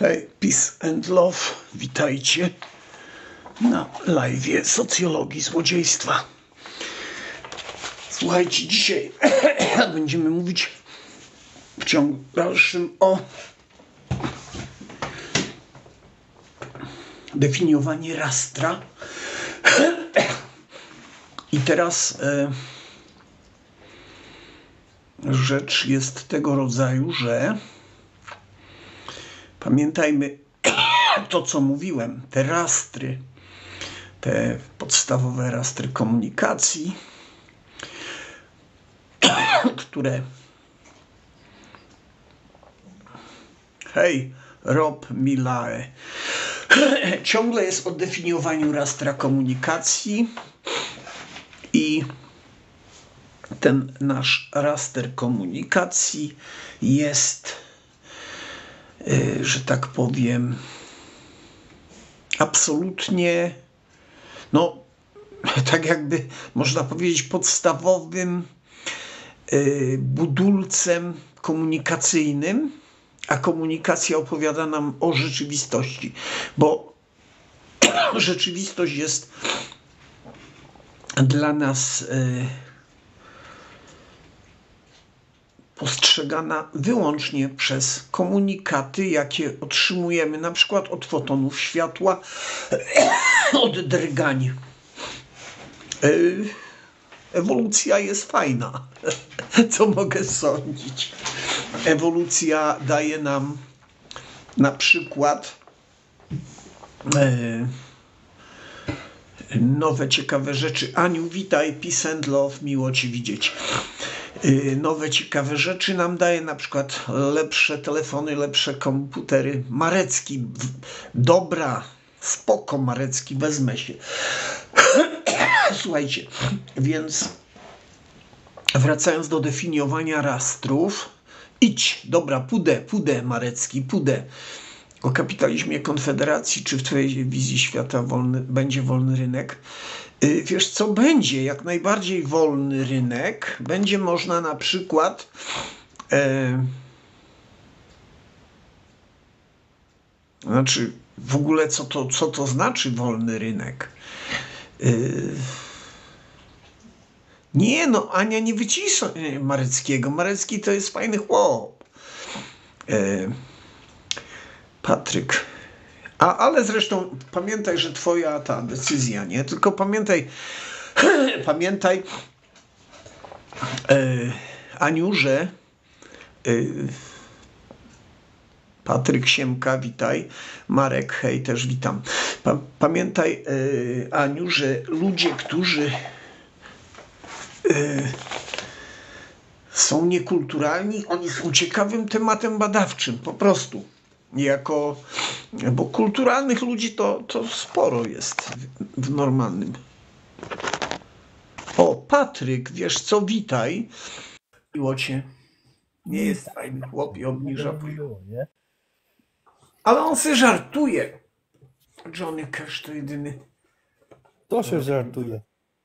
Hej, peace and love, witajcie na live'ie Socjologii Złodziejstwa. Słuchajcie, dzisiaj będziemy mówić w ciągu dalszym o definiowaniu rastra. I teraz rzecz jest tego rodzaju, że pamiętajmy to, co mówiłem, te rastry, te podstawowe rastry komunikacji, które... Hej, Rob Milae. Ciągle jest o definiowaniu rastra komunikacji i ten nasz raster komunikacji jest, że tak powiem, absolutnie, no, tak jakby można powiedzieć, podstawowym budulcem komunikacyjnym, a komunikacja opowiada nam o rzeczywistości, bo rzeczywistość jest dla nas postrzegana wyłącznie przez komunikaty, jakie otrzymujemy na przykład od fotonów światła, od drgań. Ewolucja jest fajna, co mogę sądzić. Ewolucja daje nam na przykład nowe, ciekawe rzeczy. Aniu, witaj, peace and love, miło Cię widzieć. Nowe, ciekawe rzeczy nam daje, na przykład lepsze telefony, lepsze komputery. Marecki, dobra, spoko Marecki, wezmę się. Słuchajcie, więc wracając do definiowania rastrów, dobra, pudę Marecki, pudę. O kapitalizmie Konfederacji, czy w Twojej wizji świata będzie wolny rynek? Wiesz co, będzie jak najbardziej wolny rynek. Będzie można na przykład znaczy w ogóle co to znaczy wolny rynek? Nie, no Ania nie wycisza Mareckiego. Marecki to jest fajny chłop. Patryk. Ale zresztą pamiętaj, że twoja ta decyzja, nie? Tylko pamiętaj, Aniu, że Patryk, siemka, witaj. Marek, hej, też witam. Pamiętaj, Aniu, że ludzie, którzy są niekulturalni, oni są ciekawym tematem badawczym, po prostu. Bo kulturalnych ludzi to sporo jest w normalnym. O, Patryk, wiesz co, witaj. Miło Cię. Nie jest fajny chłop i obniża poziom. Ale on se żartuje. Johnny Cash to jedyny. To się żartuje.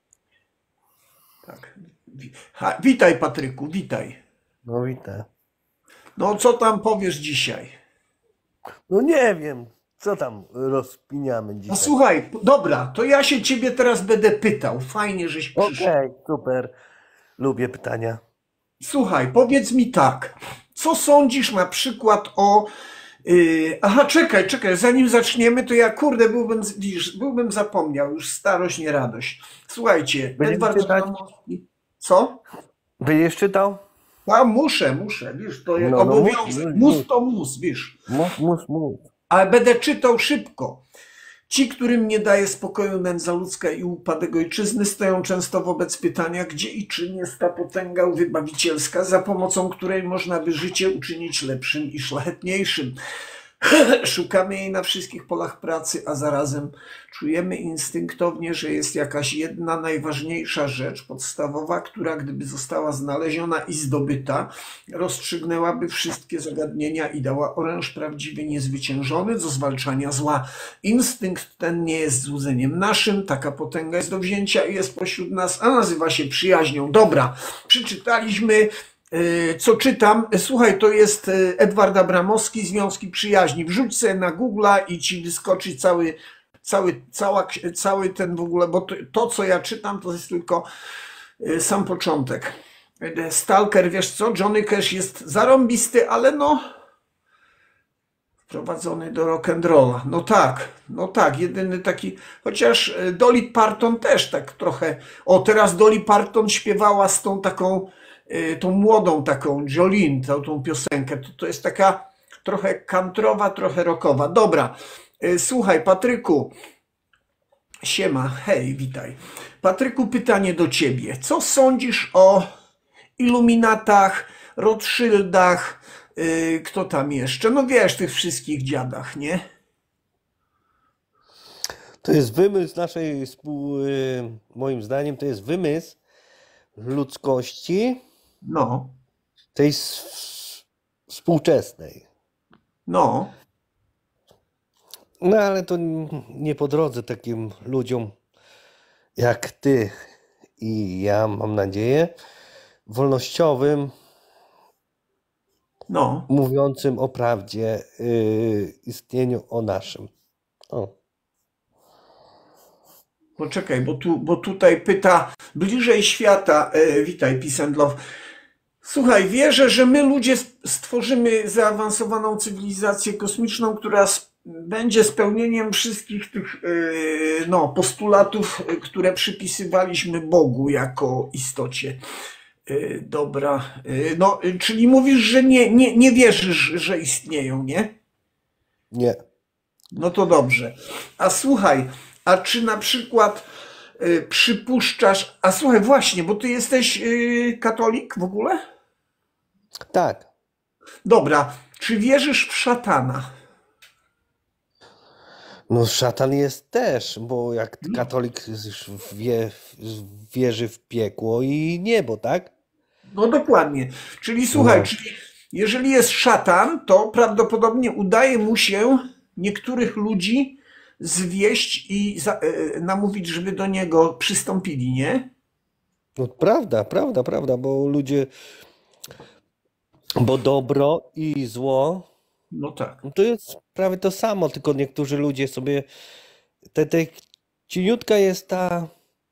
Tak. Witaj, Patryku, witaj. No witaj. No co tam powiesz dzisiaj? No nie wiem, co tam rozpiniamy dzisiaj. No słuchaj, dobra, to ja się ciebie teraz będę pytał. Fajnie, żeś przyszedł. Okej, super. Lubię pytania. Słuchaj, powiedz mi tak. Co sądzisz na przykład o... Aha, czekaj, zanim zaczniemy, to ja kurde byłbym zapomniał. Już starość, nie radość. Słuchajcie, Edward Szamowski... Co? Będziesz czytał? A muszę, wiesz, to jest obowiązek. Mus to mus, wiesz. Mów. Ale będę czytał szybko. Ci, którym nie daje spokoju nędza ludzka i upadek ojczyzny, stoją często wobec pytania, gdzie i czym jest ta potęga wybawicielska, za pomocą której można by życie uczynić lepszym i szlachetniejszym. Szukamy jej na wszystkich polach pracy, a zarazem czujemy instynktownie, że jest jakaś jedna najważniejsza rzecz podstawowa, która gdyby została znaleziona i zdobyta, rozstrzygnęłaby wszystkie zagadnienia i dała oręż prawdziwie niezwyciężony do zwalczania zła. Instynkt ten nie jest złudzeniem naszym, taka potęga jest do wzięcia i jest pośród nas, a nazywa się przyjaźnią. Dobra, przeczytaliśmy. Co czytam? Słuchaj, to jest Edward Abramowski, Związki Przyjaźni. Wrzuć sobie na Google'a i ci wyskoczy cały ten w ogóle, bo to, co ja czytam, to jest tylko sam początek. Stalker, wiesz co? Johnny Cash jest zarąbisty, ale no wprowadzony do rock'n'rolla. No tak, jedyny taki, chociaż Dolly Parton też tak trochę, teraz Dolly Parton śpiewała z tą taką, tą młodą taką Jolene, tą piosenkę, to jest taka trochę countrywa, trochę rockowa. Dobra, słuchaj Patryku, siema, hej, witaj. Patryku, pytanie do ciebie. Co sądzisz o iluminatach, Rothschildach, kto tam jeszcze? No wiesz, tych wszystkich dziadach, nie? To jest wymysł naszej, moim zdaniem, to jest wymysł ludzkości No, tej współczesnej. no. No ale to nie po drodze takim ludziom jak ty i ja, mam nadzieję, wolnościowym, No, mówiącym o prawdzie, istnieniu o naszym. O. poczekaj, bo tutaj pyta bliżej świata, witaj, Peace and Love. Słuchaj, wierzę, że my ludzie stworzymy zaawansowaną cywilizację kosmiczną, która będzie spełnieniem wszystkich tych no, postulatów, które przypisywaliśmy Bogu jako istocie. Dobra. No, czyli mówisz, że nie wierzysz, że istnieją, nie? Nie. No to dobrze. A słuchaj, a czy na przykład przypuszczasz, a słuchaj właśnie, bo ty jesteś katolik w ogóle? Tak. Dobra, czy wierzysz w szatana? No szatan jest też, bo jak katolik wierzy w piekło i niebo, tak? No dokładnie. Czyli słuchaj, No. czyli jeżeli jest szatan, to prawdopodobnie udaje mu się niektórych ludzi zwieść i namówić, żeby do niego przystąpili, nie? No prawda, bo dobro i zło No tak. no to jest prawie to samo, tylko niektórzy ludzie sobie, te cieniutka jest ta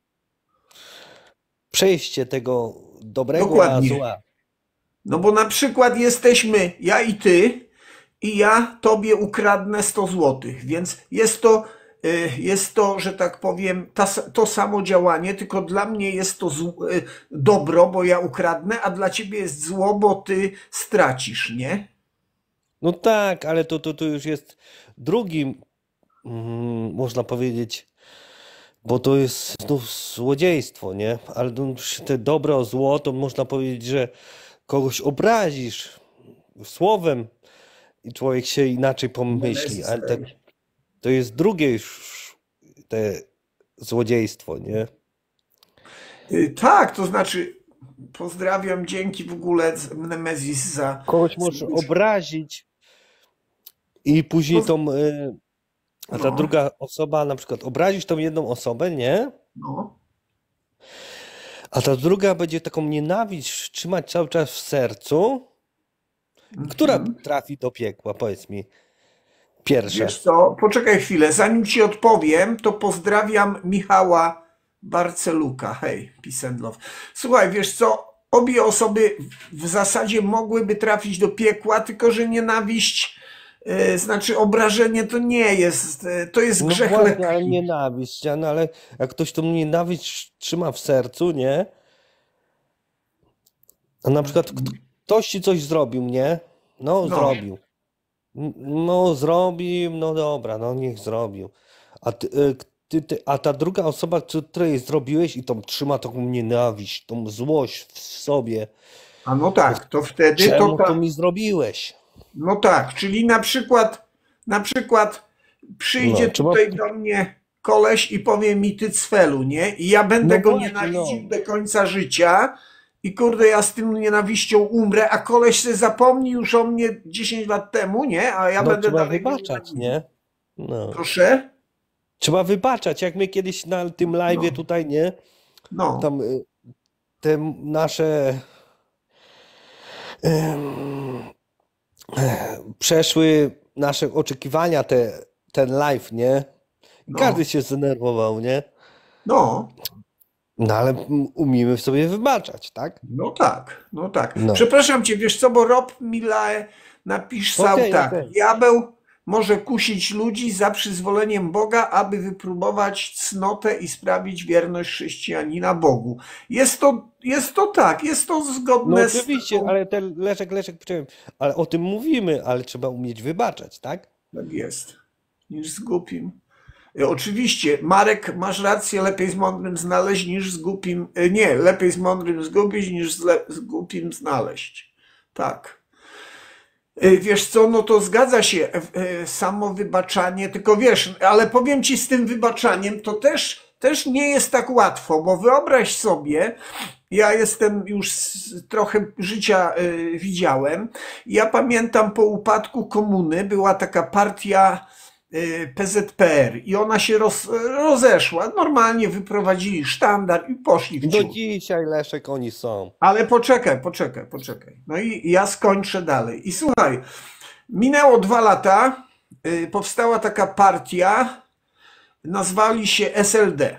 przejście tego dobrego a Dokładnie. zła. No bo na przykład jesteśmy ja i ty i ja tobie ukradnę 100 złotych, więc jest to, że tak powiem, to samo działanie, tylko dla mnie jest to dobro, bo ja ukradnę, a dla ciebie jest zło, bo ty stracisz, nie? No tak, ale to już jest drugi, można powiedzieć, bo to jest znów złodziejstwo, nie? Ale to już te dobro, zło, to można powiedzieć, że kogoś obrazisz słowem i człowiek się inaczej pomyśli, Nemezis, ale ej. to jest drugie już te złodziejstwo, nie? Tak, to znaczy pozdrawiam, dzięki w ogóle Nemezis za... Kogoś możesz obrazić i później Poz- tą, a ta No, druga osoba, na przykład obrazisz tą jedną osobę, nie? no. A ta druga będzie taką nienawiść trzymać cały czas w sercu, która Mhm. trafi do piekła, powiedz mi, pierwsza. Wiesz co, poczekaj chwilę, zanim ci odpowiem, to pozdrawiam Michała Barceluka. Hej, peace and love. Słuchaj, wiesz co, obie osoby w zasadzie mogłyby trafić do piekła, tylko że nienawiść, znaczy obrażenie to nie jest, to jest No grzech właśnie, ale lekki. nienawiść, no ale jak ktoś tą nienawiść trzyma w sercu, nie? A na przykład ktoś ci coś zrobił, nie? No, No, zrobił. No, zrobił, no dobra, no niech zrobił. A, a ta druga osoba, której zrobiłeś i tą trzyma taką nienawiść, tą złość w sobie. a no tak, to wtedy to Czemu to tak. mi zrobiłeś? No tak, czyli na przykład przyjdzie No, trzeba. tutaj do mnie koleś i powie mi ty cwelu, nie? I ja będę No go właśnie, no. nienawidził do końca życia i kurde, ja z tym nienawiścią umrę, a koleś se zapomni już o mnie 10 lat temu, nie? A ja No będę trzeba dalej go wybaczać, nienawidził. nie? No. Proszę? Trzeba wybaczać, jak my kiedyś na tym live'ie No, tutaj, nie? no, Tam te nasze Przeszły nasze oczekiwania, ten live, nie? I każdy No, się zdenerwował, nie? no. No ale umiemy w sobie wybaczać, tak? No tak, no tak. No. Przepraszam cię, wiesz co, bo Rob Milae napisał Okej, tak. okej. Diabeł może kusić ludzi za przyzwoleniem Boga, aby wypróbować cnotę i sprawić wierność chrześcijanina Bogu. Jest to tak, jest to No zgodne z oczywiście, taką... ale ten Leszek, poczekaj, ale o tym mówimy, ale trzeba umieć wybaczać, tak? Tak jest, niż z głupim. Oczywiście, Marek, masz rację, lepiej z mądrym znaleźć niż z głupim... Nie, lepiej z mądrym zgubić niż z głupim znaleźć. Tak. Wiesz co, no to zgadza się, samo wybaczanie, tylko wiesz, ale powiem ci z tym wybaczaniem, to też nie jest tak łatwo, bo wyobraź sobie, ja jestem już trochę życia widziałem, ja pamiętam po upadku komuny była taka partia PZPR i ona się rozeszła, normalnie wyprowadzili sztandar i poszli w Do ciul. dzisiaj, Leszek, oni są. Ale poczekaj. No i ja skończę dalej. I słuchaj, minęło 2 lata, powstała taka partia, nazwali się SLD.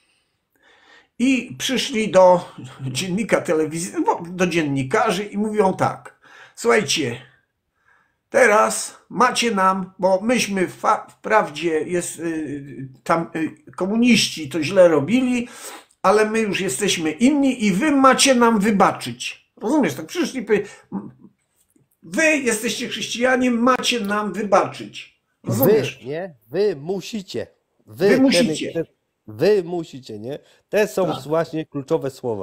I przyszli do dziennika telewizyjnego, do dziennikarzy i mówią tak, słuchajcie, teraz macie nam, bo myśmy wprawdzie tam komuniści to źle robili, ale my już jesteśmy inni i wy macie nam wybaczyć. Rozumiesz? Tak przyszli, wy jesteście chrześcijaniem, macie nam wybaczyć. Wy, Rozumiesz? nie? Wy musicie. Wy musicie. Wy musicie, nie? Te są Tak. właśnie kluczowe słowa.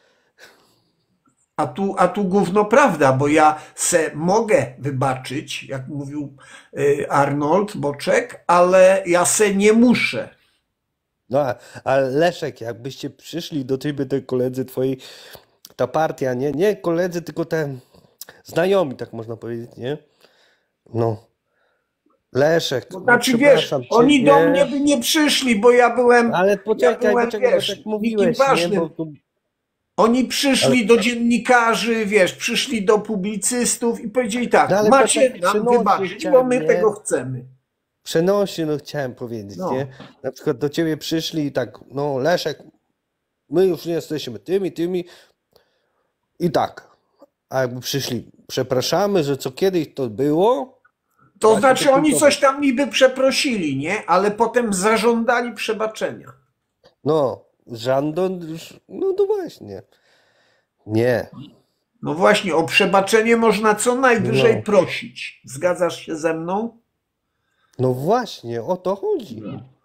A tu gówno prawda, bo ja se mogę wybaczyć, jak mówił Arnold Boczek, ale ja se nie muszę. No, ale Leszek, jakbyście przyszli do ciebie, te koledzy twoi, ta partia, nie koledzy, tylko te znajomi, tak można powiedzieć, nie? No, Leszek, To no znaczy, wiesz, przepraszam oni do mnie ciebie, by nie przyszli, bo ja byłem, ale ja poczekaj, byłem, bo wiesz, tak nikim mówiłeś, nie? Bo ważnym. tu, Oni ale, przyszli do dziennikarzy, wiesz, przyszli do publicystów i powiedzieli no tak, ale to macie tak nam przenośnie wybaczyć, bo chciałem, my nie? tego chcemy. Przenośnie, no chciałem powiedzieć, nie? No, Na przykład do ciebie przyszli i tak, no Leszek, my już nie jesteśmy tymi i tak. A jakby przyszli, przepraszamy, że co kiedyś to było, to właśnie to znaczy oni kultowe. coś tam niby przeprosili, nie? Ale potem zażądali przebaczenia. No, Żandon, no to właśnie. Nie, No właśnie, o przebaczenie można co najwyżej no, prosić. Zgadzasz się ze mną? no właśnie, o to chodzi.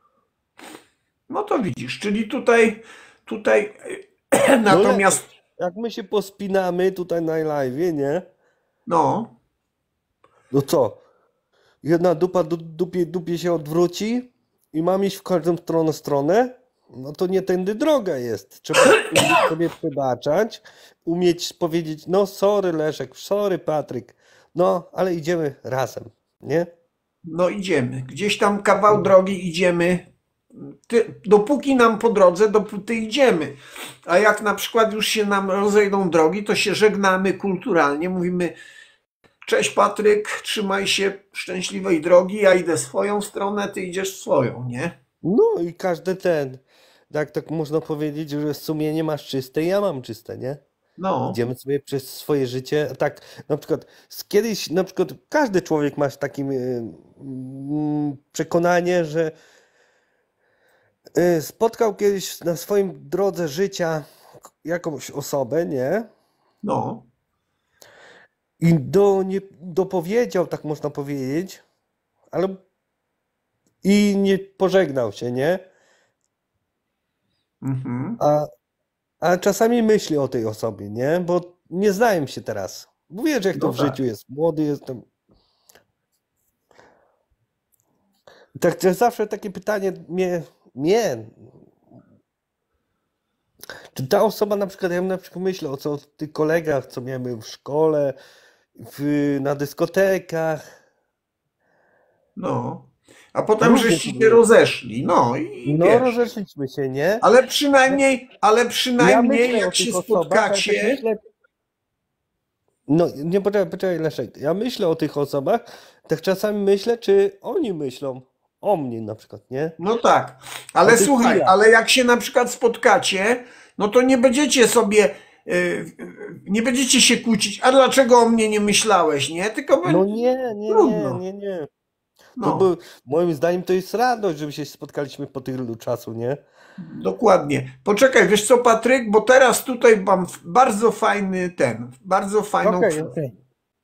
No to widzisz, czyli tutaj No Leszek, natomiast, jak my się pospinamy tutaj na live, nie? no, No co? Jedna dupa dupie się odwróci i mam iść w każdą stronę, no to nie tędy droga jest. Trzeba umieć sobie przebaczać, umieć powiedzieć, no sorry Leszek, sorry Patryk, no ale idziemy razem, nie? no idziemy. Gdzieś tam kawał drogi idziemy. Dopóki nam po drodze, dopóty idziemy. A jak na przykład już się nam rozejdą drogi, to się żegnamy kulturalnie. Mówimy, cześć Patryk, trzymaj się szczęśliwej drogi, ja idę swoją stronę, ty idziesz swoją, nie? No i każdy tak można powiedzieć, że sumienie masz czyste i ja mam czyste, nie? No, Idziemy sobie przez swoje życie. Tak, na przykład kiedyś, na przykład każdy człowiek ma takie przekonanie, że spotkał kiedyś na swoim drodze życia jakąś osobę, nie? no, I nie dopowiedział, tak można powiedzieć, ale i nie pożegnał się, nie? mhm. A, a czasami myśli o tej osobie, nie? Bo nie znają się teraz. Bo wiesz, jak to No w tak. życiu jest. Młody jestem. Tak, to zawsze takie pytanie mnie, czy ta osoba na przykład, ja na przykład myślę o tych kolegach, co miałem w szkole, na dyskotekach. No. A potem Różnie to żeście się było. rozeszli. No i No, wiesz. rozeszliśmy się, nie? Ale Ja przynajmniej myślę o jak się tych osobach, ale tak spotkacie, myślę, No nie, poczekaj, Leszek. Ja myślę o tych osobach, tak czasami myślę, czy oni myślą o mnie na przykład, nie? No tak, O ale tych słuchaj, chwilach. ale jak się na przykład spotkacie, no to nie będziecie sobie, nie będziecie się kłócić, a dlaczego o mnie nie myślałeś, nie? Tylko No będzie nie, nie, nie, trudno. nie, nie. To No, był, moim zdaniem to jest radość, że się spotkaliśmy po tylu czasu, nie? dokładnie. Poczekaj, wiesz co, Patryk, bo teraz tutaj mam bardzo fajny bardzo fajną Okej, kwestię. okej.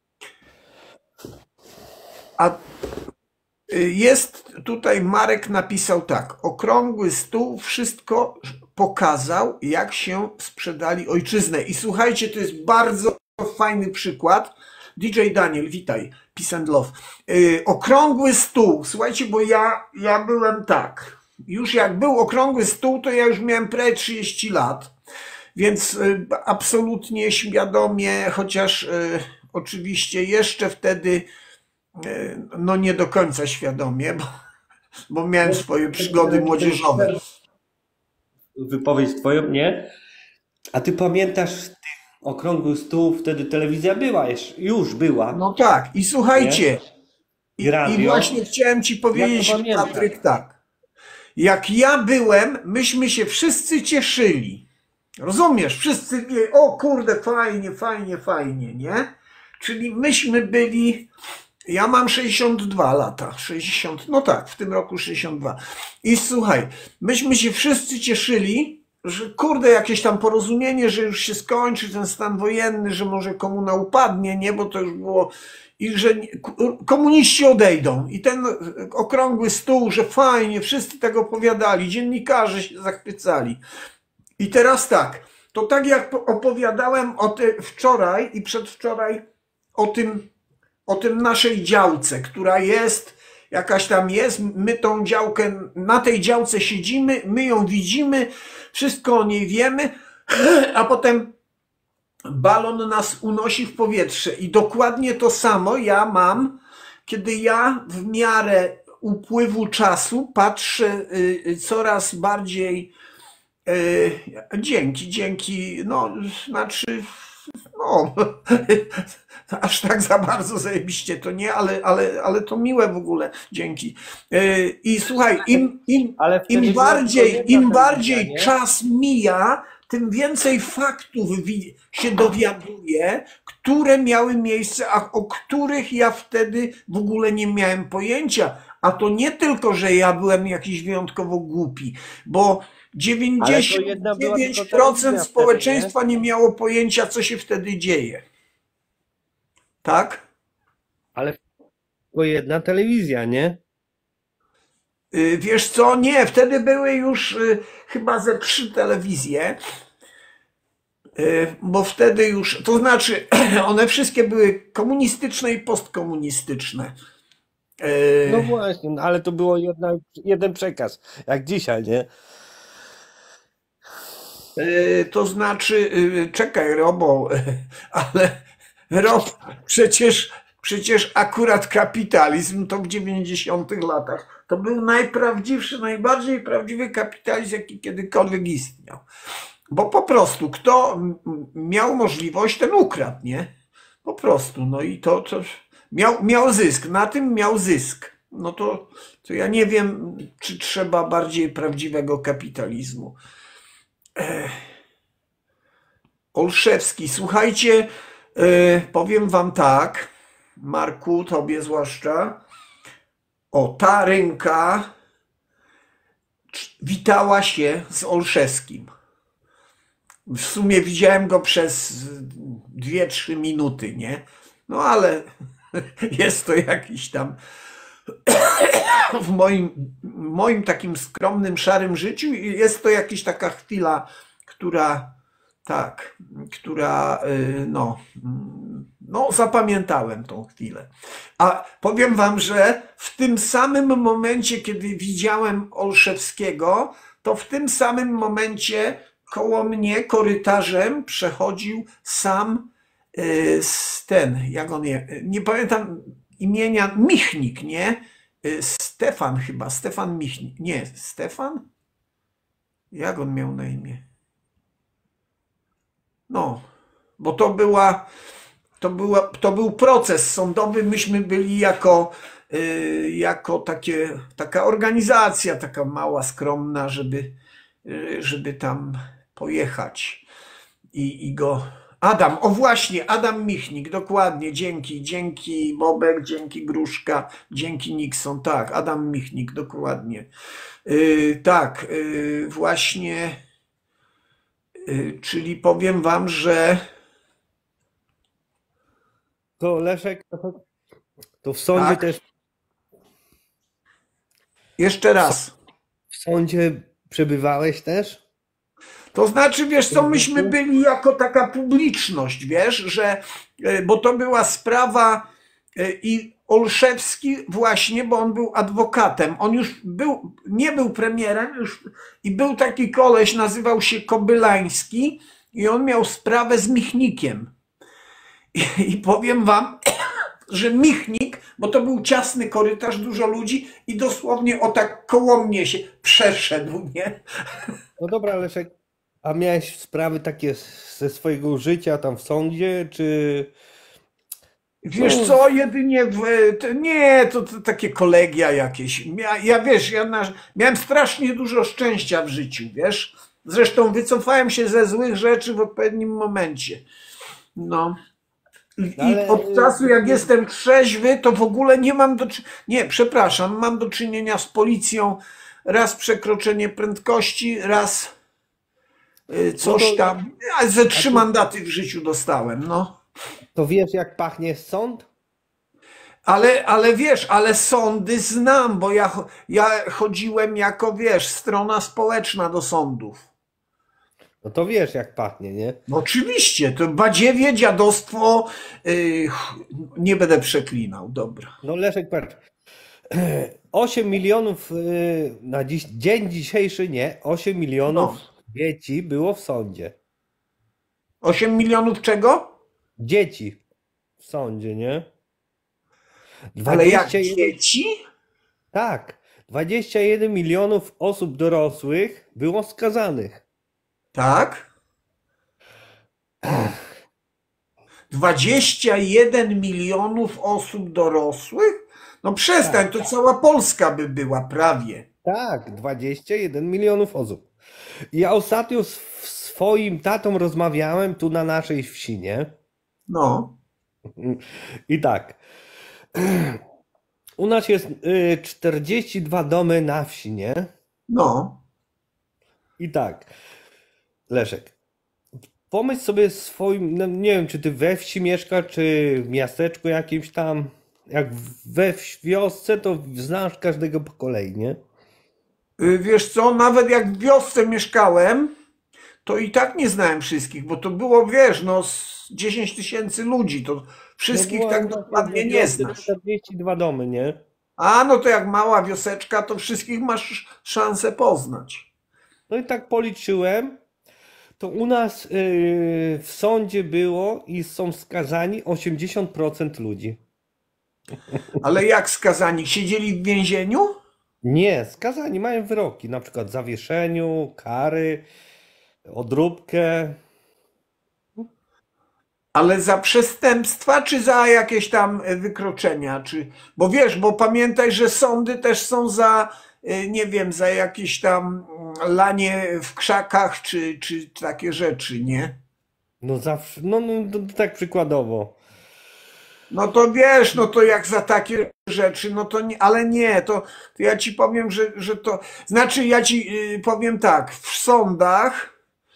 A jest tutaj Marek napisał tak. Okrągły stół wszystko pokazał, jak się sprzedali ojczyznę. I słuchajcie, to jest bardzo fajny przykład. DJ Daniel, witaj. Peace and love. Okrągły stół. Słuchajcie, bo ja byłem tak. Już jak był okrągły stół, to ja już miałem prawie 30 lat. Więc absolutnie świadomie, chociaż oczywiście jeszcze wtedy no nie do końca świadomie, bo miałem swoje przygody młodzieżowe. Wypowiedź twoją, nie? A ty pamiętasz tych okrągły stół, wtedy telewizja była już była, No tak, i nie? słuchajcie, I i radio. właśnie chciałem ci Jak to powiedzieć, pamiętasz? Patryk, tak. Jak ja byłem, myśmy się wszyscy cieszyli. Rozumiesz? Wszyscy mieli, o kurde, fajnie, fajnie, fajnie, nie? Czyli myśmy byli, ja mam 62 lata, 60, no tak, w tym roku 62. I słuchaj, myśmy się wszyscy cieszyli, że kurde, jakieś tam porozumienie, że już się skończy ten stan wojenny, że może komuna upadnie, nie, bo to już było, i że komuniści odejdą. I ten okrągły stół, że fajnie, wszyscy tego opowiadali, dziennikarze się zachwycali. I teraz tak, to tak jak opowiadałem wczoraj i przedwczoraj o tym naszej działce, która jest, jakaś tam jest, my tą działkę, na tej działce siedzimy, my ją widzimy, wszystko o niej wiemy, a potem balon nas unosi w powietrze. I dokładnie to samo ja mam, kiedy ja w miarę upływu czasu patrzę coraz bardziej dzięki, no, znaczy, no, aż tak za bardzo zajebiście to nie, ale to miłe w ogóle, dzięki. I słuchaj, Ale wtedy była tylko jedna im telewizja, bardziej nie? czas mija, tym więcej faktów się dowiaduję, które miały miejsce, a o których ja wtedy w ogóle nie miałem pojęcia. A to nie tylko, że ja byłem jakiś wyjątkowo głupi, bo Ale to jedna była tylko 99% telewizja wtedy, nie? społeczeństwa nie miało pojęcia, co się wtedy dzieje. Tak? Ale tylko jedna telewizja, nie? Wiesz co? Nie, wtedy były już chyba ze 3 telewizje, bo wtedy już, to znaczy one wszystkie były komunistyczne i postkomunistyczne. No właśnie, no ale to było jeden przekaz, jak dzisiaj, nie? To znaczy, czekaj, Robo, ale przecież akurat kapitalizm to w 90-tych latach to był najprawdziwszy, najbardziej prawdziwy kapitalizm, jaki kiedykolwiek istniał. Bo po prostu kto miał możliwość, ten ukradł, nie? Po prostu. No i to miał zysk, na tym miał zysk. No to ja nie wiem, czy trzeba bardziej prawdziwego kapitalizmu. Olszewski, słuchajcie, powiem wam tak, Marku, tobie zwłaszcza, ta ręka witała się z Olszewskim. W sumie widziałem go przez 2-3 minuty, nie? No ale jest to jakiś tam w moim takim skromnym, szarym życiu jest to jakaś taka chwila, która no zapamiętałem tą chwilę. A powiem wam, że w tym samym momencie, kiedy widziałem Olszewskiego, to w tym samym momencie koło mnie korytarzem przechodził sam jak on nie pamiętam imienia, Michnik, nie? Stefan chyba, Stefan Michnik, nie, Stefan? Jak on miał na imię? No, bo to była to był proces sądowy. Myśmy byli jako taka organizacja, taka mała, skromna, żeby tam pojechać i go. Adam, o właśnie, Adam Michnik, dokładnie, dzięki Bobek, dzięki Gruszka, dzięki Nixon, tak, Adam Michnik, dokładnie. Tak, właśnie, czyli powiem wam, że To Leszek, to w sądzie tak, też, jeszcze raz. w sądzie przebywałeś też? To znaczy, wiesz W tym co, myśmy życiu? byli jako taka publiczność, wiesz, bo to była sprawa i Olszewski właśnie, bo on był adwokatem, on już nie był premierem już i był taki koleś, nazywał się Kobylański i on miał sprawę z Michnikiem. I powiem wam, że Michnik, bo to był ciasny korytarz, dużo ludzi i dosłownie o tak koło mnie się przeszedł, nie? No dobra, Leszek, a miałeś sprawy takie ze swojego życia tam w sądzie, czy Wiesz no, co, jedynie nie, to takie kolegia jakieś. Miałem strasznie dużo szczęścia w życiu, wiesz. Zresztą wycofałem się ze złych rzeczy w odpowiednim momencie. No. no I ale od czasu, jak jestem trzeźwy, to w ogóle nie mam Nie, przepraszam, mam do czynienia z policją. Raz przekroczenie prędkości, raz no coś tam. Ja ze a 3 mandaty w życiu dostałem, no. to wiesz jak pachnie sąd? Ale wiesz, ale sądy znam, bo ja chodziłem jako, wiesz, strona społeczna do sądów. No to wiesz jak pachnie, nie? No oczywiście, to badziewie, dziadostwo, nie będę przeklinał, dobra. No Leszek, patrz, 8 milionów na dzień dzisiejszy, nie, 8 No. milionów dzieci było w sądzie. 8 milionów czego? Dzieci w sądzie, nie? Ale jak 21, dzieci? tak, 21 milionów osób dorosłych było skazanych. Tak? 21 milionów osób dorosłych? No przestań, Tak, to cała Polska by była prawie. tak, 21 milionów osób. Ja ostatnio z swoim tatą rozmawiałem tu na naszej wsi, nie? No, I tak, u nas jest 42 domy na wsi, nie? no. I tak, Leszek, pomyśl sobie swoim, no nie wiem, czy ty we wsi mieszkasz, czy w miasteczku jakimś tam. Jak wiosce, to znasz każdego po kolei, nie? Wiesz co, nawet jak w wiosce mieszkałem, to i tak nie znałem wszystkich, bo to było, wiesz, no z 10 tysięcy ludzi, to No wszystkich była u tak nas dokładnie w nie wiosce znasz. 42 domy, nie? A no to jak mała wioseczka, to wszystkich masz szansę poznać. No i tak policzyłem, to u nas w sądzie było i są skazani 80% ludzi. Ale jak skazani? Siedzieli w więzieniu? Nie, skazani mają wyroki, na przykład zawieszeniu, kary, odróbkę. Ale za przestępstwa, czy za jakieś tam wykroczenia? Bo wiesz, bo pamiętaj, że sądy też są za, nie wiem, za jakieś tam lanie w krzakach, czy takie rzeczy, nie? No zawsze, no tak przykładowo. No to wiesz, no to jak za takie rzeczy, no to nie, ale nie, to ja ci powiem, że to, znaczy ja ci powiem tak, w sądach,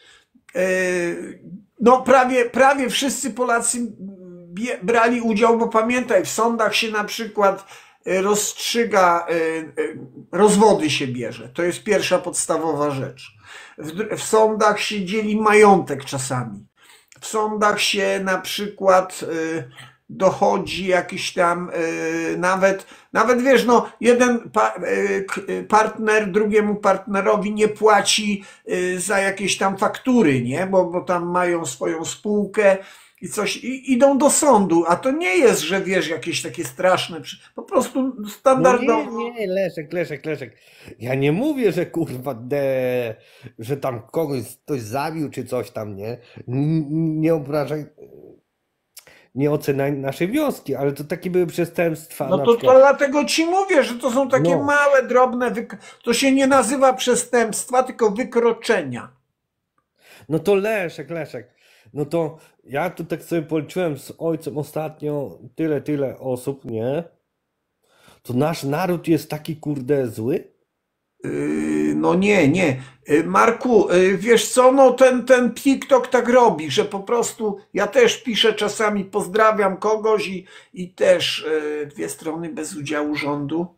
no prawie wszyscy Polacy brali udział, bo pamiętaj, w sądach się na przykład rozstrzyga, rozwody się bierze, to jest pierwsza podstawowa rzecz. W sądach się dzieli majątek czasami. W sądach się na przykład dochodzi jakiś tam nawet wiesz, no jeden partner drugiemu partnerowi nie płaci za jakieś tam faktury, nie? Bo tam mają swoją spółkę i coś, i idą do sądu, a to nie jest, że wiesz, jakieś takie straszne, po prostu No nie, standardowo. nie, Leszek. Ja nie mówię, że kurwa, że tam kogoś ktoś zabił czy coś tam, nie? Nie obrażaj. nie oceniaj naszej wioski, ale to takie były przestępstwa No na to przykład. dlatego ci mówię, że to są takie No, małe, drobne, to się nie nazywa przestępstwa, tylko wykroczenia. no to Leszek, no to ja tu tak sobie policzyłem z ojcem ostatnio tyle osób, nie? To nasz naród jest taki kurde zły? No nie, nie. Marku, wiesz co, no ten TikTok tak robi, że po prostu ja też piszę czasami, pozdrawiam kogoś i też dwie strony bez udziału rządu.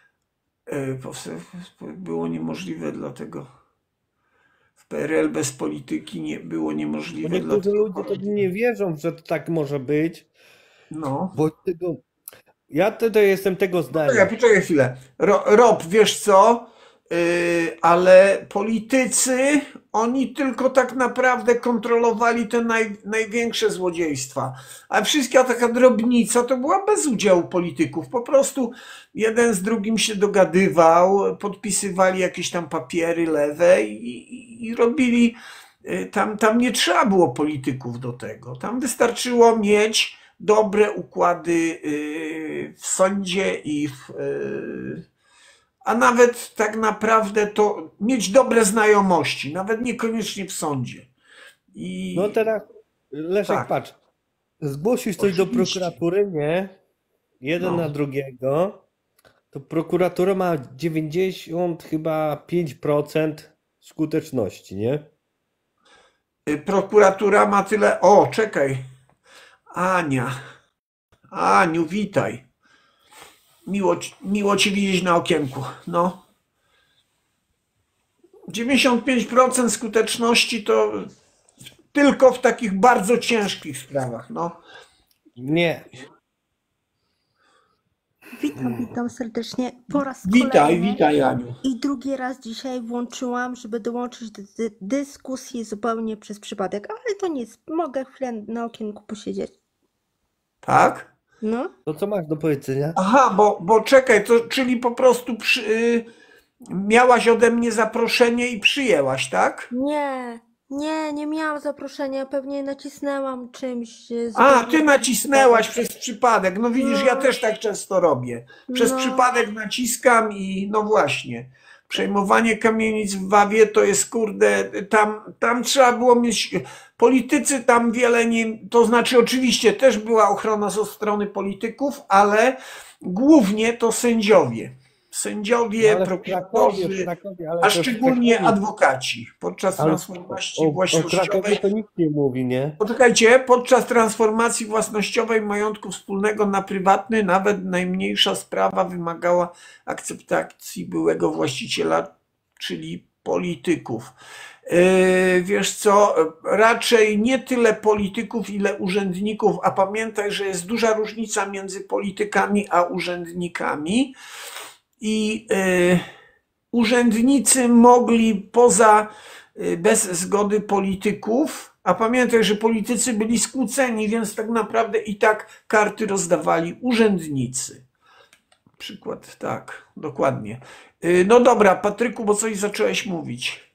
Było niemożliwe, dlatego w PRL bez polityki nie było Bo niemożliwe, niektórzy dlatego ludzie to nie wierzą, że to tak może być, no. bo tego, ja tutaj jestem tego zdania. Poczekaj chwilę. Rob, wiesz co? Ale politycy, oni tylko tak naprawdę kontrolowali te największe złodziejstwa. A wszystka taka drobnica to była bez udziału polityków. Po prostu jeden z drugim się dogadywał, podpisywali jakieś tam papiery lewe i robili. Tam nie trzeba było polityków do tego. Tam wystarczyło mieć dobre układy w sądzie a nawet tak naprawdę to mieć dobre znajomości, nawet niekoniecznie w sądzie. No I teraz, Leszek, tak, patrz, zgłosisz coś do oczywiście. prokuratury, nie? Jeden na No. drugiego, to prokuratura ma 90 chyba 5% skuteczności, nie? Prokuratura ma tyle. O, czekaj. Ania. Aniu, witaj. Miło cię widzieć na okienku. No. 95% skuteczności to tylko w takich bardzo ciężkich sprawach. No. Nie, Witam serdecznie po raz Witaj, kolejny witaj, Aniu. i drugi raz dzisiaj włączyłam, żeby dołączyć do dyskusji zupełnie przez przypadek, ale to nic, mogę chwilę na okienku posiedzieć. Tak? No, to co masz do powiedzenia? Aha, bo czekaj, to czyli po prostu miałaś ode mnie zaproszenie i przyjęłaś, tak? nie miałam zaproszenia, pewnie nacisnęłam czymś A, zupełnie ty przez nacisnęłaś przypadek. przez przypadek. No widzisz, ja No, też tak często robię. Przez no, przypadek naciskam i no właśnie. Przejmowanie kamienic w Wawie to jest kurde, tam trzeba było mieć, politycy tam wiele nie, to znaczy oczywiście też była ochrona ze strony polityków, ale głównie to sędziowie. No Sędziowie, ale prokuratorzy, Ale a to w szczególnie Krakowie, adwokaci podczas ale transformacji o Krakowie własnościowej. to nikt nie mówi, nie? Poczekajcie, podczas transformacji własnościowej majątku wspólnego na prywatny nawet najmniejsza sprawa wymagała akceptacji byłego właściciela, czyli polityków. Wiesz co, raczej nie tyle polityków, ile urzędników, a pamiętaj, że jest duża różnica między politykami a urzędnikami i urzędnicy mogli bez zgody polityków, a pamiętaj, że politycy byli skłóceni, więc tak naprawdę i tak karty rozdawali urzędnicy. Przykład, tak, dokładnie. No dobra, Patryku, bo coś zacząłeś mówić.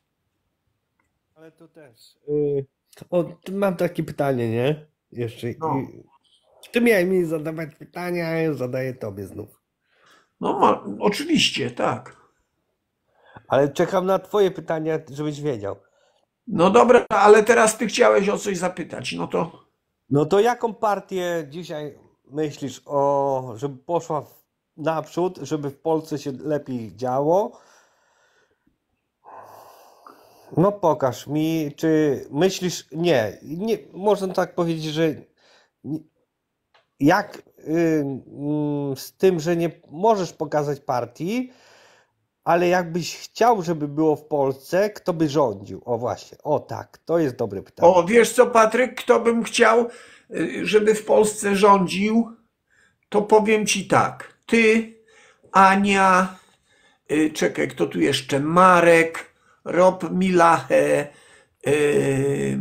Ale to też. O, mam takie pytanie, nie? Jeszcze. No, Ty miałeś mi zadawać pytania, a ja zadaję tobie znów. no oczywiście, tak. Ale czekam na twoje pytania, żebyś wiedział. No dobra, ale teraz ty chciałeś o coś zapytać, no to No to jaką partię dzisiaj myślisz żeby poszła naprzód, żeby w Polsce się lepiej działo? No pokaż mi, czy myślisz, nie, można tak powiedzieć, że nie- jak z tym, że nie możesz pokazać partii, ale jakbyś chciał, żeby było w Polsce, kto by rządził? O właśnie, o tak, to jest dobre pytanie. o, wiesz co, Patryk, kto bym chciał, żeby w Polsce rządził, to powiem ci tak. Ty, Ania, czekaj, kto tu jeszcze? Marek, Rob Milache, y,